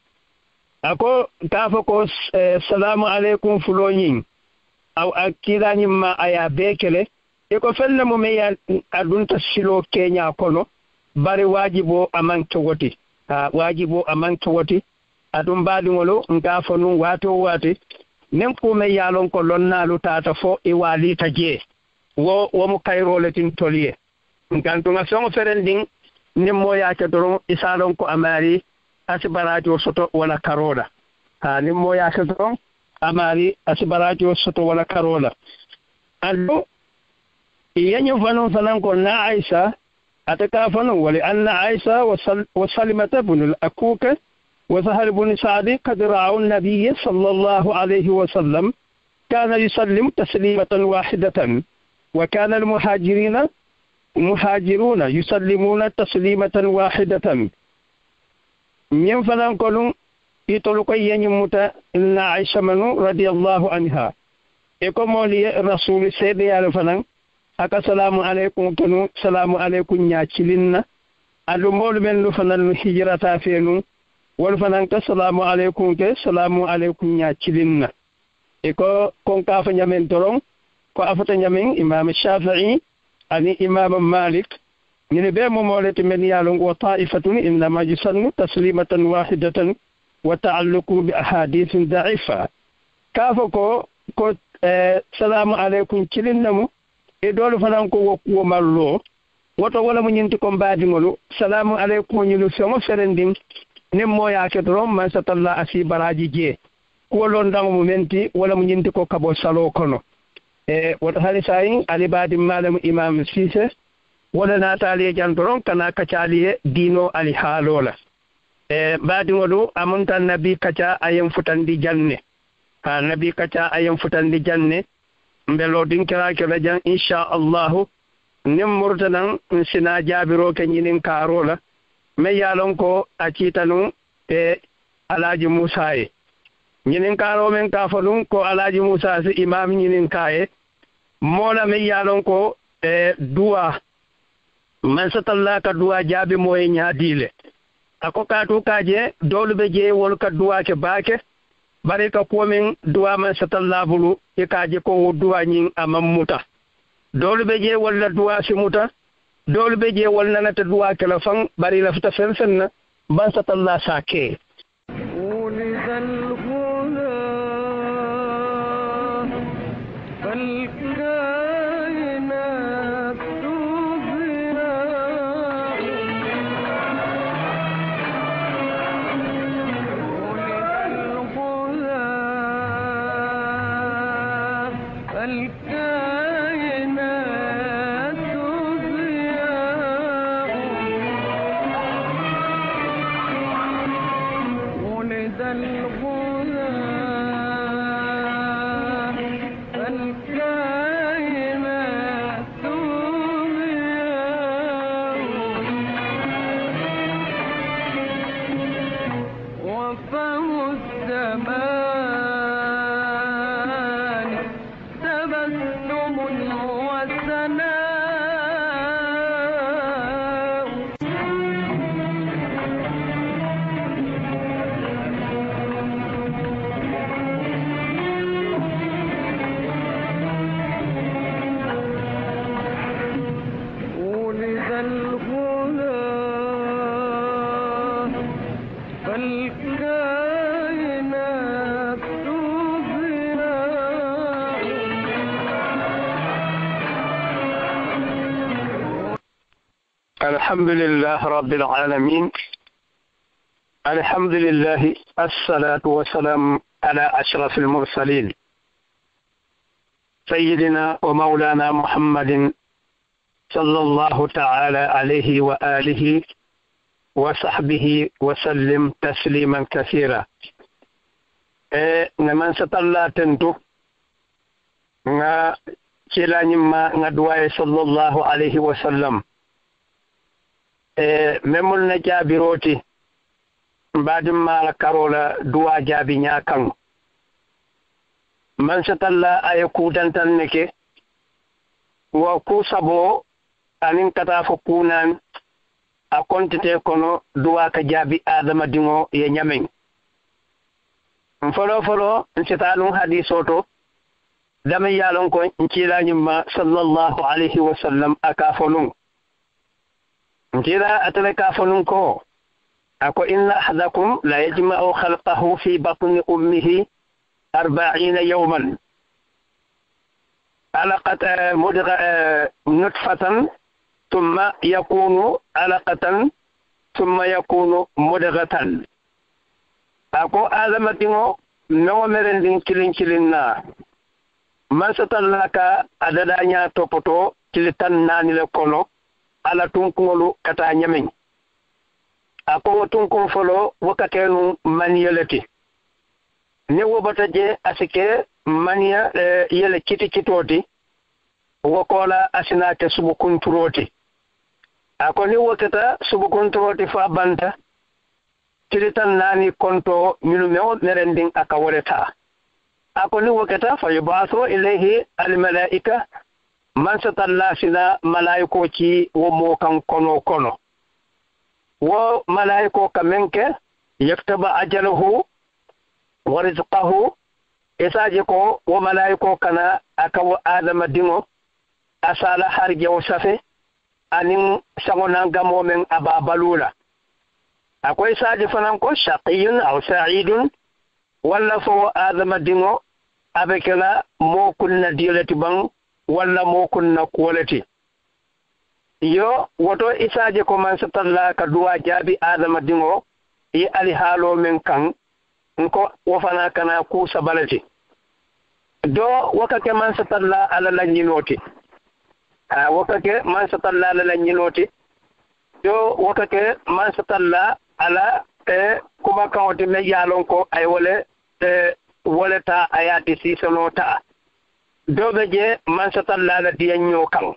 [SPEAKER 1] أكو كافكو السلام عليكم فلونين أو أكيداني ما أيا بيكله يكو فلنمو ميا أدون تسلو كينيا كونو bari wajibo aman tawati wajibo aman tawati adum baadi ngolo nga fonu wato wati nem ko me yalon ko lonnalu tata fo e wali taje wo mo kayrole tin toliye ngantu nga songo ferending nim mo yaake doron isalon ko amari asibarajo soto wala karola nim mo yaake doron amari asibarajo soto wala karola allo yenyo fanu fanan ko na Aisha أتكافن ولأن عيسى وسلمة بن الأكوك وسهل بن سعد قد رأوا النبي صلى الله عليه وسلم كان يسلم تسليمة واحدة وكان المهاجرون يسلمون تسليمة واحدة من فلان قالوا يطلق ينمت إن عائشة منو رضي الله عنها يقوم لي الرسول سيدي على فلان aka salamu alaikum kanu salamu alaikum nya cilinna alu mol men lu fanan hijrata fenu wal fanan ka salamu alaikum ke salamu alaikum nya cilinna e ko kon ka fa nyamen toron ko afata nyamen imam Shafi'i ani imam Malik ni be mo molati men yalon wa ta'ifatun inma yusallu taslimatan wahidatan wa ta'alluqu bi ahadithin da'ifa kafa ko salamu alaikum cilinna mu e dole fanan ko wokko mallo woto wala mo nyinti ko mbaadi ngolu salamu alaykum nyulu somo ferending nem mo yaake do man satalla asi baraji je ko lon dango mo menti wala mo nyinti ko kabo salo kono e woto hali sayin ali baadi malam imam Cissé wala na taali jantoron kana kacali dino ali halola e baadi ngolu amunta nabi kaca ayem futandi janne ha nabi kaca ayem futandi janne mbelo din kira kira jan insha Allah nim murtanan sina jabiro ke nyinin karola me yalon ko acitanu e alaji Musa e nyinin karo men ka falun ko alaji Musa si imam nyinin kaye mola me yalon ko e duwa man satalla ka duwa jabi moy nyaadile ako ka to kaje dolu be je wol ka duwa ke baake bare ka komin duwa man satalla bulu e kaje ko duwa nyin amammuta dole be je walla duwa si muta dole be je walla nata duwa kala fan bari la fita fen fen na ban satalla sake الحمد لله رب العالمين. الحمد لله، الصلاة والسلام على أشرف المرسلين سيدنا ومولانا محمد صلى الله تعالى عليه وآله وصحبه وسلم تسليما كثيرا. نمان ستالله تنتو nga cilanyima nga duwaye sallallahu alayhi wa sallam memul na jaabiroti mbadim mala karola duwa jaabi nyakan man satalla ay ku dantan neke wa ku sabo anin kata fo kunan a kontite kono duwa ka jaabi adama dingo ye nyamen folo nsitalun hadisoto dama yalon ko ncilanyima sallallahu alayhi wa sallam aka folun ncila atale ka folun ko ako inna ahadakum la yajma'u khalqahu fi batni ummihi 40 yawman alaqat mudgha nutfatan thumma yakunu alaqatan thumma yakunu mudghatan ako adamatingo no merendin kilin na masatallaka adadanya topoto tilitan nani le kono ala tunkulu kata nyamin ako tunkun folo wakatenu maniyeleti ne wobataje asike maniya yele kitoti wokola asinate subukunturoti ako ni wokata subukunturoti fa banta tilitan nani konto minu mewo merendin aka woleta ako ni wakata fa yubathu ilayhi almalaika man satalla sina malaiko ci wo mo kan kono wo malaiko kamenke yaktaba ajaluhu wa rizqahu isaje ko wo malaiko kana akawo adama dingo asala harje o safe anin sangona gamo men ababalula akoy isaje fanan ko shaqiyun aw sa'idun walla fo adama dingo abekela mo kunna dioleti bang walla mo kunna quality yo woto isaje ko man satalla ka duwa jaabi adama dingo yi ali halo men kan ko wofana kana ku sabalati do wakake man satalla ala lanyinoti wakake man satalla ala lanyinoti do wakake man satalla ala kuma kawti me yalon ko ay wole woleta ayati sisonota dobe je man satalla la diyanyo kan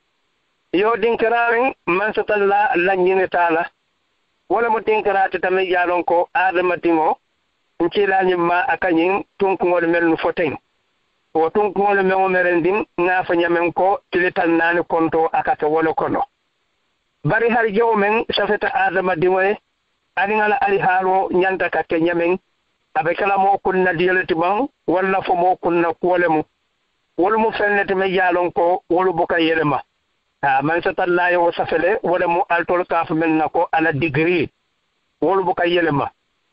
[SPEAKER 1] yo dinkararin man satalla la nyine tala wala mo dinkarata tamé yalon ko adama tingo ncila nyima akanyin tunkungol melnu foten o tunkungol memo merendin ngafa nyamen ko tilitan nani konto akata wolo kono bari har jowmen safeta adama dingoe aningala ali halo nyanta ka kenyamen abe kala mo kunna diyalati ban walla fo mo kunna kuolemu wolu mu fennete me yalon ko wolu boka yelema man satalla yo safele wala mu altol kaf men nako ala degree wolu boka yelema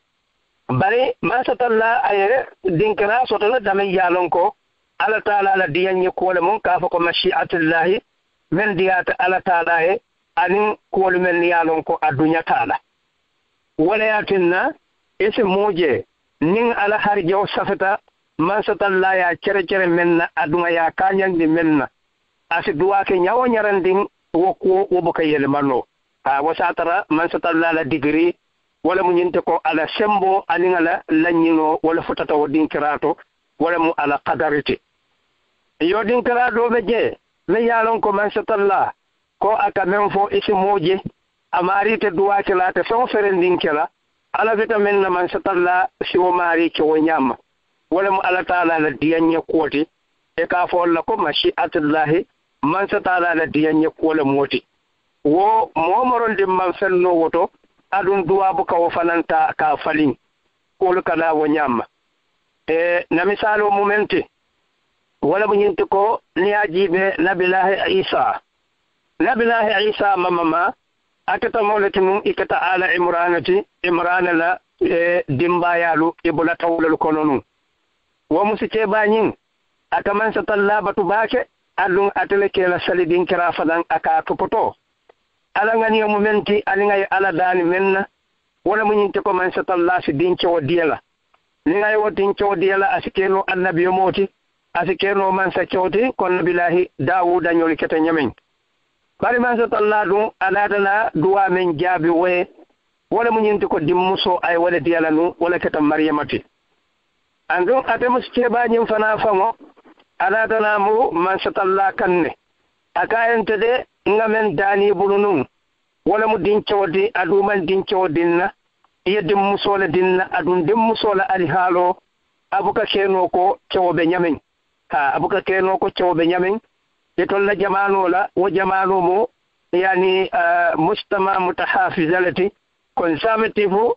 [SPEAKER 1] bari man satalla ay dinkara sotala dame yalon ko ala taala ala diyanye kuolemu kafa ko mashi'atullahi men diyata ala taala e anin kuolu men yalon ko adunya taala wala yatinna ese moje nin ala harjo safata man satalla ya cere menna aduma ya kanyandi menna asi duwake nyawo nyarandin woko woboka yele manno wasatara man satalla la degree wala mu nyinte ko ala sembo aningala lanyino wala futata wodin kirato wala mu ala qadariti yo din kirado beje me yalon ko man satalla ko aka men fo isi moje amarite duwake la te son ferendin kala ala vitamin na man satalla siwo mari ke wonyama wala mu ala taala la diyanye koti e ka fo la ko mashi'atullahi man satalla la diyanye kola moti wo momoron dim man fenno woto adun duwa bu ka fananta ka falin ko kala wonyama na misalo momenti wala mu nyinti ko ni ajibe nabilahi isa mama atata mawlatin ikata ala imrana la dimbayalu ibula tawlul kononu wa musike banyin ataman satalla batu bake alun atele kela salidin kira fadan aka topoto ala ngani yo momenti ali ngay ala dani menna wala mu nyinte ko man satalla si dinke o diela ni ngay wo dinke o diela asikeno annabi yo moti asikeno man sa choti kon billahi daawud anyol kete nyamen bari man satalla dum ala dana duwa men jaabi we wala mu nyinte ko dimmuso ay wala diela nu wala keta maryamati ando atemu skeba nyim fana fango ala dana mu man satalla kanne akayente de ngamen dani bulunun wala mu dincewodi aduman dincewodinna yedde musola dinna adun dem musola ali halo abuka keno ko cewobe nyamen abuka keno ko cewobe nyamen de tolla jamano la wo jamano mo yani mustama mutahafizalati kon sametifu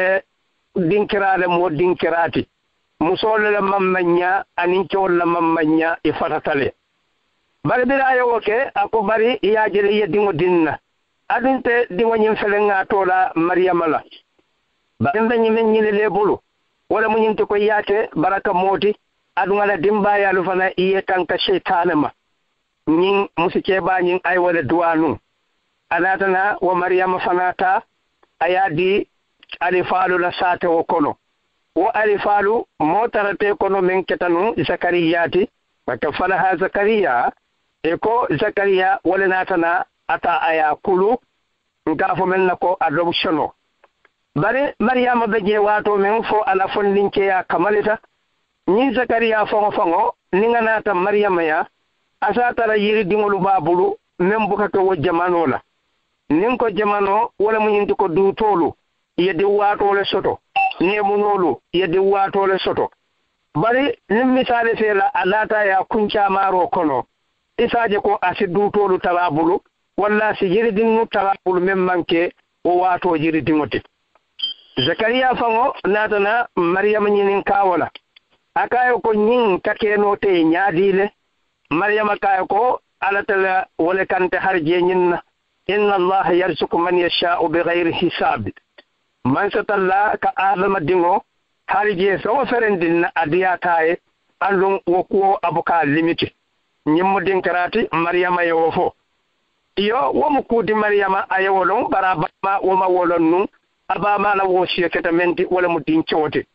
[SPEAKER 1] dinkirale mo dinkirati musola la mamanya anin cewolla mamanya e fatatale bari bira yo ke ako bari yaajele yedingo dinna adunte dingo nyim felenga tola maryama la bari ndani men nyile le bulu wala mu nyinte ko yaate baraka moti adunga la dimba ya lu fana iye tanka shaytan ma nyin musike ba nyin ay wala duwanu alatana wa maryama fanata ayadi alifalu la sate o kono wa alifalu motarate kono men ketanu zakariyati wa kafalaha zakariya eko zakariya wala natana ata aya kulu ngafo men nako adoptiono bare maryama beje wato men fo ala fondinke ya kamalita ni zakariya fongo ninga nata maryama ya asata la yiri dingolu babulu men buka ko wajamano la nin ko jamano wala mu nyindi ko du tolu yedi wato le soto ne munolu yedi wato le soto bare nim misale fela alata ya kuncha maro kono isaje ko asidu tolu tarabulu walla si yiri dinnu tarabulu men manke o wato yiri dingote zakariya fango natana maryama nyinin kawala akayo ko nyin takeno te nyaadile maryama kayo ko alatala wala kante harje nyinna inna allaha yarzuqu man yasha'u bighayri hisab man satalla ka adama dingo harje so ferendin adiyatae andum wokuo abuka limiti nyimmo dinkarati maryama yewofo iyo womu kudi maryama ayewolon baraba woma wolon nun abama la wosiye ketamenti wala mu dincote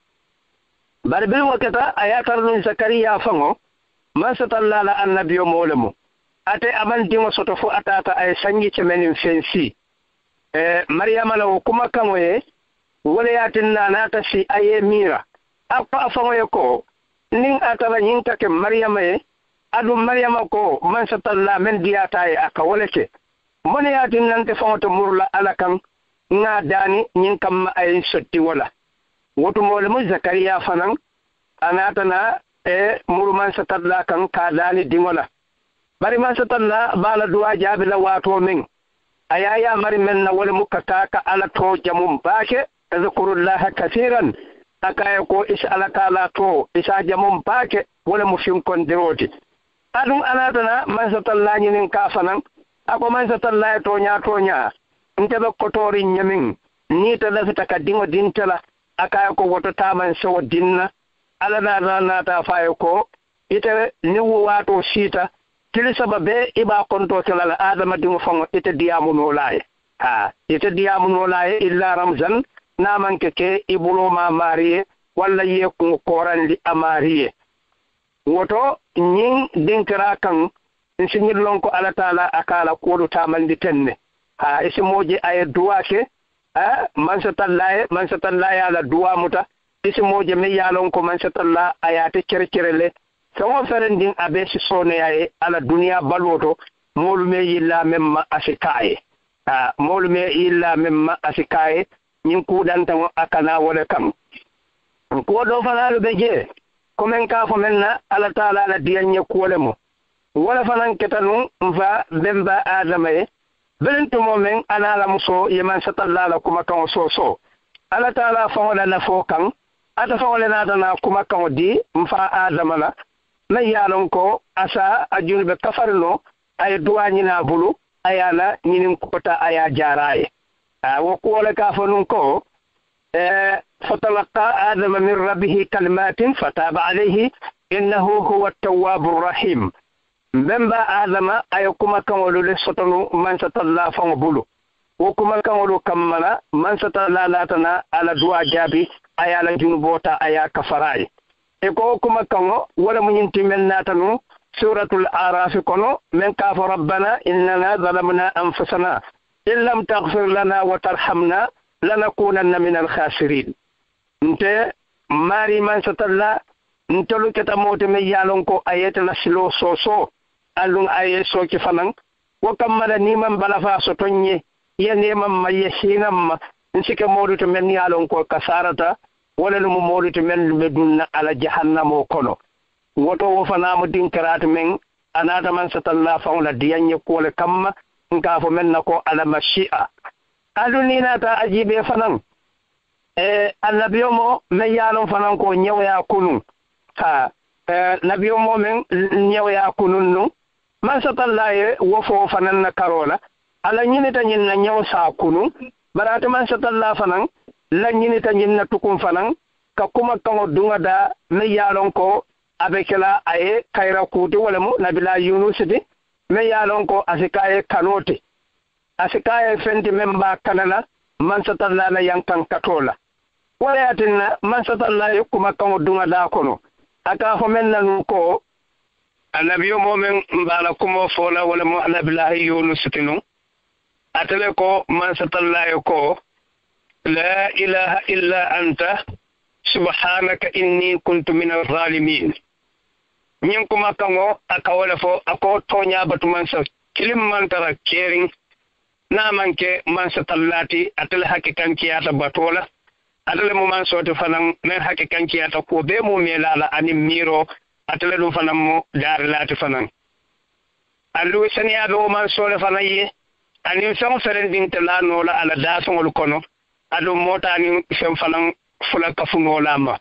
[SPEAKER 1] barbe wakata ayatar nun zakariya fango man satalla la annabiyo molemu ate aman dingo soto fo atata ay sangi cemenin fensi maryama la kuma kamoye wala yatinna nata si aye mira apa fango ko nin atala nyinta ke maryama ye adu maryama ko man satalla men diyata e aka woleke mone yatin nante fonto murla alakan nga dani nyin kam ay sotti wala woto mole mo zakariya fanan anatana muru man satalla kan ka dani dingola bari man satalla bala duwa jabi la wato men ayaya mari men na wala mukata ka ala to jamum baake azkurullaha kaseeran akaya ko isa ala kala to isa jamum baake wala mu fin kon deroti adum anatana man satalla nyin ka fanan ako man satalla tonya ntebe kotori nyamin ni ta da fita kadingo dintala akaya ko woto taman so dinna ala na ta fayo ko ite ni wato sita tili sababe iba konto tala adama dingo fango ite diamu no laye ite diamu no laye illa ramzan na manke ke ibulo ma mariye walla ye ko korandi amariye woto nyin dinkira kan insinyilon ko ala taala akala ko do tamandi tenne isi moje ay duwake man satalla ala duwa muta isi moje me yalon ko man satalla ayate cercerele so ferendin abe si sone ay ala dunya baloto molume yilla memma asikaye molume yilla memma asikaye nyin kudanta akana wala kam ko do fanalu beje komen ka fo menna ala taala ala diyanye kolemo wala fanan ketanu mfa bemba adamaye belentu momen ana la muso yeman satalla la kuma kan so ala taala fa wala na fo kan ata fa wala na dana kuma kan di mfa adama la na yalon ko asa ajulbe kafarno ay duwani na bulu ayala nyinin kota aya jaraye wo ko wala ka fa nun ko fatalaqa adama min rabbih kalimatin fataba alayhi innahu huwa at-tawwabur rahim mbemba adama ay kuma kangolu le sotonu man satalla fango bulu wo kuma kangolu kammala man satalla latana ala duwa jabi ayala junubota aya kafarai e ko kuma kango wala mu nyinti men natanu suratul araf kono men ka fa rabbana innana zalamna anfusana in lam taghfir lana wa tarhamna lanakunanna min al-khasirin nte mari man satalla ntolu keta mote me yalon ko ayeta la silo soso alun aye soki fanan wo kammala ni man balafa so tonye yene mam maye hinam nsike modu to men yalon ko kasarata wala lu modu to men be dunna ala jahannamo kono woto wo fana mo dinkarat men anata man satalla faula diyanye ko le kamma nka fo men nako ala mashi'a aluni nata ajibe fanan annabiyo mo me yalon fanan ko nyawya kunu ha nabiyo mo men nyawya kunun nu man satallaye wofo fanan na karola ala nyinita nyinna nyaw sa kunu barata man satalla fanan la nyinita nyinna tukum fanan ka kuma kango dunga da me yalon ko abekela aye kaira kuti wala mu nabila university me yalon ko asikaye kanote asikaye fenti memba kanala man satalla na yankan katola wala yatinna man satalla kuma kango dunga da kono aka ho men nan ko annabiyo momen mbala kumo fola wala mo anabilahi yunus tinu atale ko man satallahi ko la ilaha illa anta subhanaka inni kuntu minal zalimin nyin kuma kango aka wala fo ako tonya batu man sa kilim man tara kering na manke man satallati atale hakikan kiyata batola atale mo man soto fanan men hakikan kiyata ko be mo melala ani miro atale dum fanan mo dar lati fanan allu saniya do man sole fanan ye ani sam feren din tala no la ala da songol kono adu mota ni sem fanan fula kafuno lama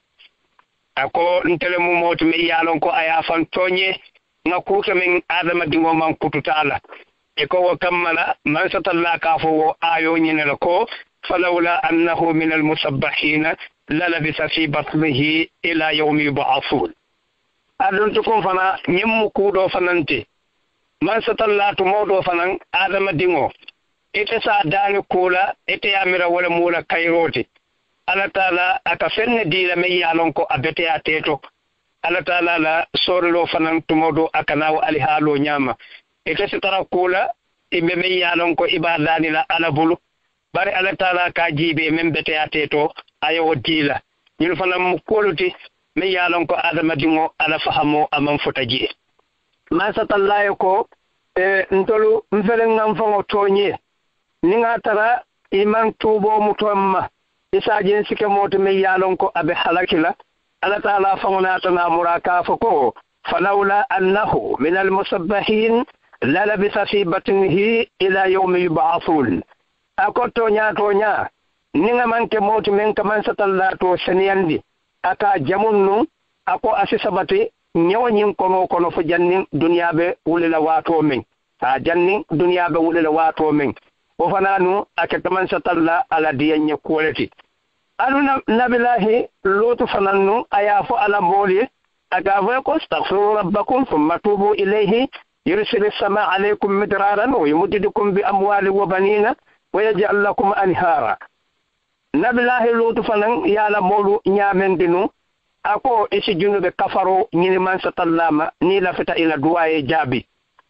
[SPEAKER 1] ako ntele mo moti me yalon ko aya fan tonye nga kuta min adama dingo man kututala e ko wa kammala man satalla ka fo ayo nyine ko falawla annahu min almusabbihin lalabisa fi batnihi ila yawmi yub'athun adon to kon fana nyimmu kudo fanante man satalla to modo fanan adama dingo ite sa dani kula ite amira wala mula kairoti ala taala aka fenne dila me yalon ko abete ateto ala taala la sorlo fanan to modo akanaw ali halo nyama ite sitara kula imbe me yalon ko ibadani la ala bulu bari ala taala ka jibe men bete ateto ayo dila ñun fanan mu koluti me yalon ko adama dingo ala fahamo amam fotaji ma satallaye ko ntolu mfele ngam fango tonye ninga tara iman tubo mutomma isa jensi ke moto me yalon ko abe halakila ala taala fango natana muraka foko falawla annahu min almusabbihin la labisa fi batnihi ila yawmi yub'athun ako tonya ninga manke moto men kaman satallato seniyandi aka jamunnu ako asisabati nyawanyin kono fo jannin duniyabe wulila wato men ta jannin duniyabe wulila wato men o fananu akataman satalla ala diyanye quality aluna nabilahi lutu fananu ayafo ala moli agawe ko astaghfiru rabbakum thumma tubu ilayhi yursilis samaa alaykum midraran wa yumdidukum bi amwali wa banina wa yaj'al lakum anhara nabilahi lutu fanan yala molu nyamendinu ako isi junube kafaro nyini man satallama ni la fita ila duwaye jabi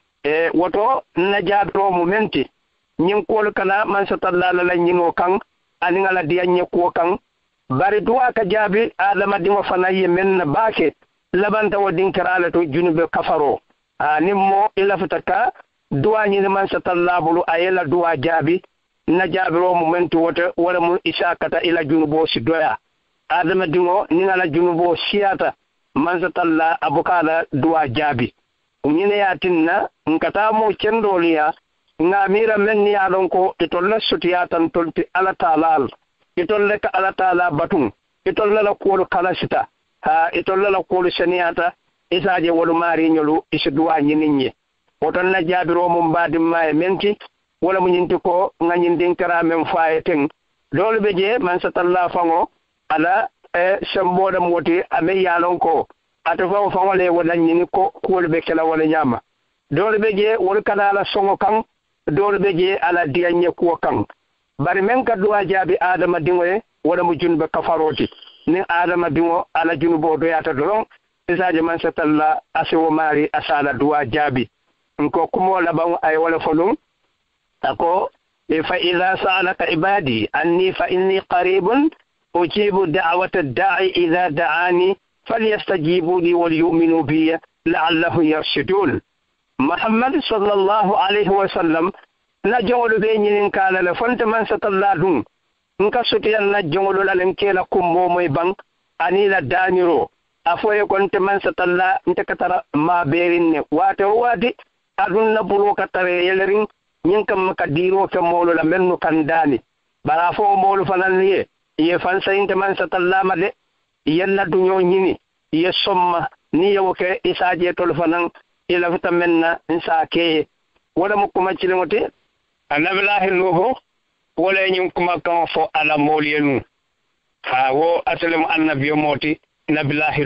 [SPEAKER 1] woto na jabro momenti nyin kol kala man satallala la nyino kan ani ngala dianye ko kan bari duwa ka jabi adama dingo fanaye men baake labanta wodin karala to junube kafaro ani mo ila fita ka duwa nyini man satallabulu ayela duwa jabi na jabro momenti woto wala mu isakata ila junubo si doya adama dingo ni ngala junubo siata mansatalla abukala duwa jabi unyine yatinna nkata mo cendoliya ngamira menni yalon ko itolla sutiyatan tolti ala talal itolle ka ala tala batun itolla la ko kala sita ha itolla la ko seniyata isaje wolu mari nyolu isi duwa nyininye oton na jabiro mum badim may menti wala mu nyinti ko nganyin dinkara men fayeten dole beje mansatalla fango ala semboda moti ame yalon ko ata fa wale wala nyini ko be kala wala nyama dole be je wol kana ala songo kan dole be je ala diyanye ko kan bari men ka duwa jaabi adama dingoye wala mu junbe kafaroti ni adama dingo ala junubo do yata doron isaje man satalla asewo mari asala duwa jaabi nko kumo laban ay wala folum ako fa idha sa'alaka ibadi anni fa inni qaribun ujibu da'wata ad-da'i idha da'ani falyastajibu li wal yu'minu bi la'allahum yarshudun Muhammad sallallahu alayhi wa sallam na jongolu be ñinin kala le fonte man satalla dum nka sutiyan na jongolu la len kela kummo moy bang ani la daniro afoye konte man satalla nte katara ma berin ne wati adun na bulu katare yelerin ñin kam ka diro ke molo la mennu kandani bara fo molo fanan ye fan sayinte man satalla ma de yenna duño ñini ye somma ni yoke isaje tol fanan ila vitamenna insa ke wala mu kuma cilingote anabilahi nuhu wala ñum kuma kan fo ala moliyenu ha wo asalem annabiyo moti nabilahi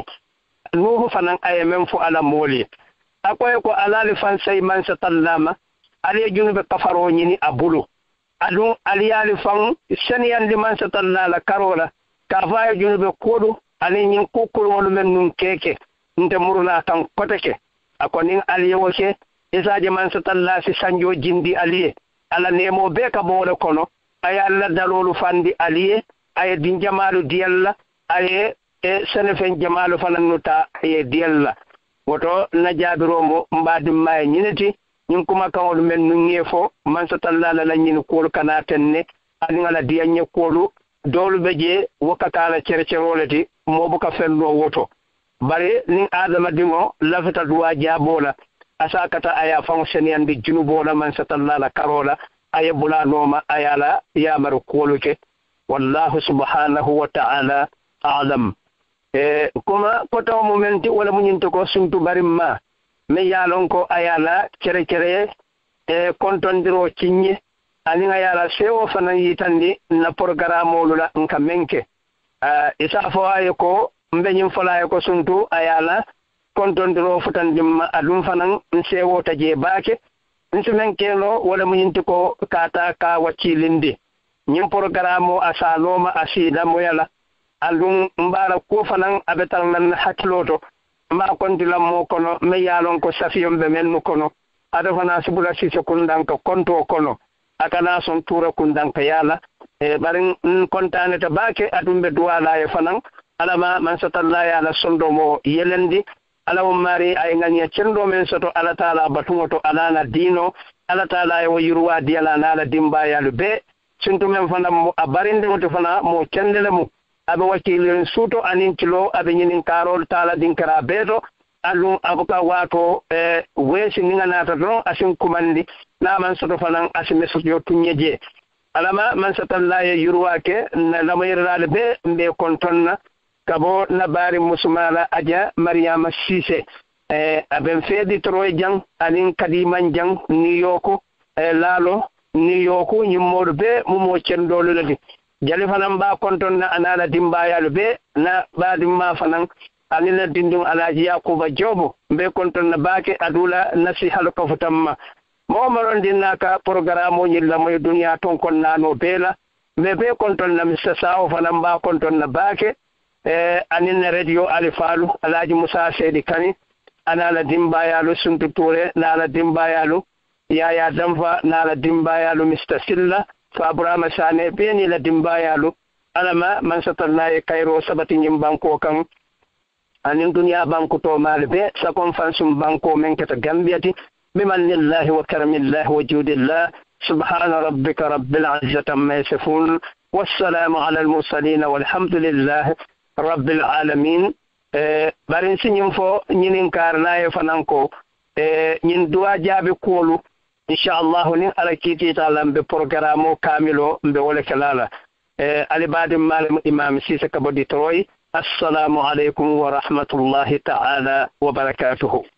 [SPEAKER 1] nuhu fanan ay mem fo ala moli akoy ko alali fan say man satallama ali junube kafaro ñini abulu adun aliyali fan seniyan di man satallala karola ka fay junube kodu ali ñin kokul wolu men nun keke nte muruna tan koteke akonin aliyewo ke isaje man satalla si sanjo jindi aliye ala nemo be ka boole kono ay alla dalolu fandi aliye ay din jamalu diyalla ay senefen jamalu fananuta ay diyalla woto na jaabiromo mbadi may ñinati ñin kuma kawol men nu ngefo man satalla la ñin kool kana tenne ani ngala diyanye koolu dolu beje wakakala cercerolati mobu ka fello woto bari ni adama dingo lafita duwa jabola asakata aya fonctionner di junubola man satallala karola aya bula noma ayala yamaru koluke wallahu subhanahu wa ta'ala a'lam kuma koto momenti wala munyinto ko suntu barimma me yalon ko ayala cere kontondiro cinye ani ayala sewo fanan yitandi na programme lula nka menke isa fo ay ko mbeñim folaye ko suntu ayala kontondiro futandimma adum fanan sewo taje baake nsumen kelo wala munyinti ko kata ka waccilindi ñim programme o asaloma asida moyala aldum mbara ko fanan abetal nan hakkiloto ma kontilam mo kono me yalon ko safiyom be men kono ada fana subula sise kundanka konto kono akana son tura kundanka yala barin kontane ta baake adum be duwala e fanan alama man satalla ya la sondo mo yelendi alaw mari ay nganya cendo men soto ala taala batungoto alana dino ala taala e yurwa diala nala dimba ya lube suntu men fana mo abarinde mo fana mo cendele mo abe wakilin suto anin kilo abe nyinin karol taala dinkara beto alum abuka wato wesi ninga nata don asin kumandi na man soto fana asime soto yo tunyeje alama man satalla ya yurwa ke na lamayirale be mbe kontonna kabo nabari musumala aja mariama sise aben fedi troy jang anin kadiman jang ni yoko lalo ni yoko nyimodo be mumo cendolo ladi jali fanan ba konton na anala dimba yalu be na ba dimma fanan anina dindum alaji yakuba jobo be konton na bake adula nasi halko futamma mo maron dinaka programme o nyilla moy dunya ton kon nano bela be konton na mr sawo fanan ba konton na bake anin radio alifalu alaji musa sedi kani anala dimbayalu suntu ture nala dimbayalu yaya damfa nala dimbayalu mr silla fa abrahama sane beni la dimbayalu alama man satalna e kayro sabati nyim banko kan anin dunya banko to malbe sakon fansum banko men kata gambiati bimanillahi wa karamillahi wa judillah subhana rabbika rabbil izzati amma yasifun wassalamu ala al mursalin walhamdulillah rabbil alamin barin sinyim fo nyinin karna e fananko nyin duwa jabe kolu inshallah ni ala kiti talambe programme kamilo mbe wala kalala ali badim malam imam sisa kabodi troy assalamu alaikum wa rahmatullahi ta'ala wa barakatuhu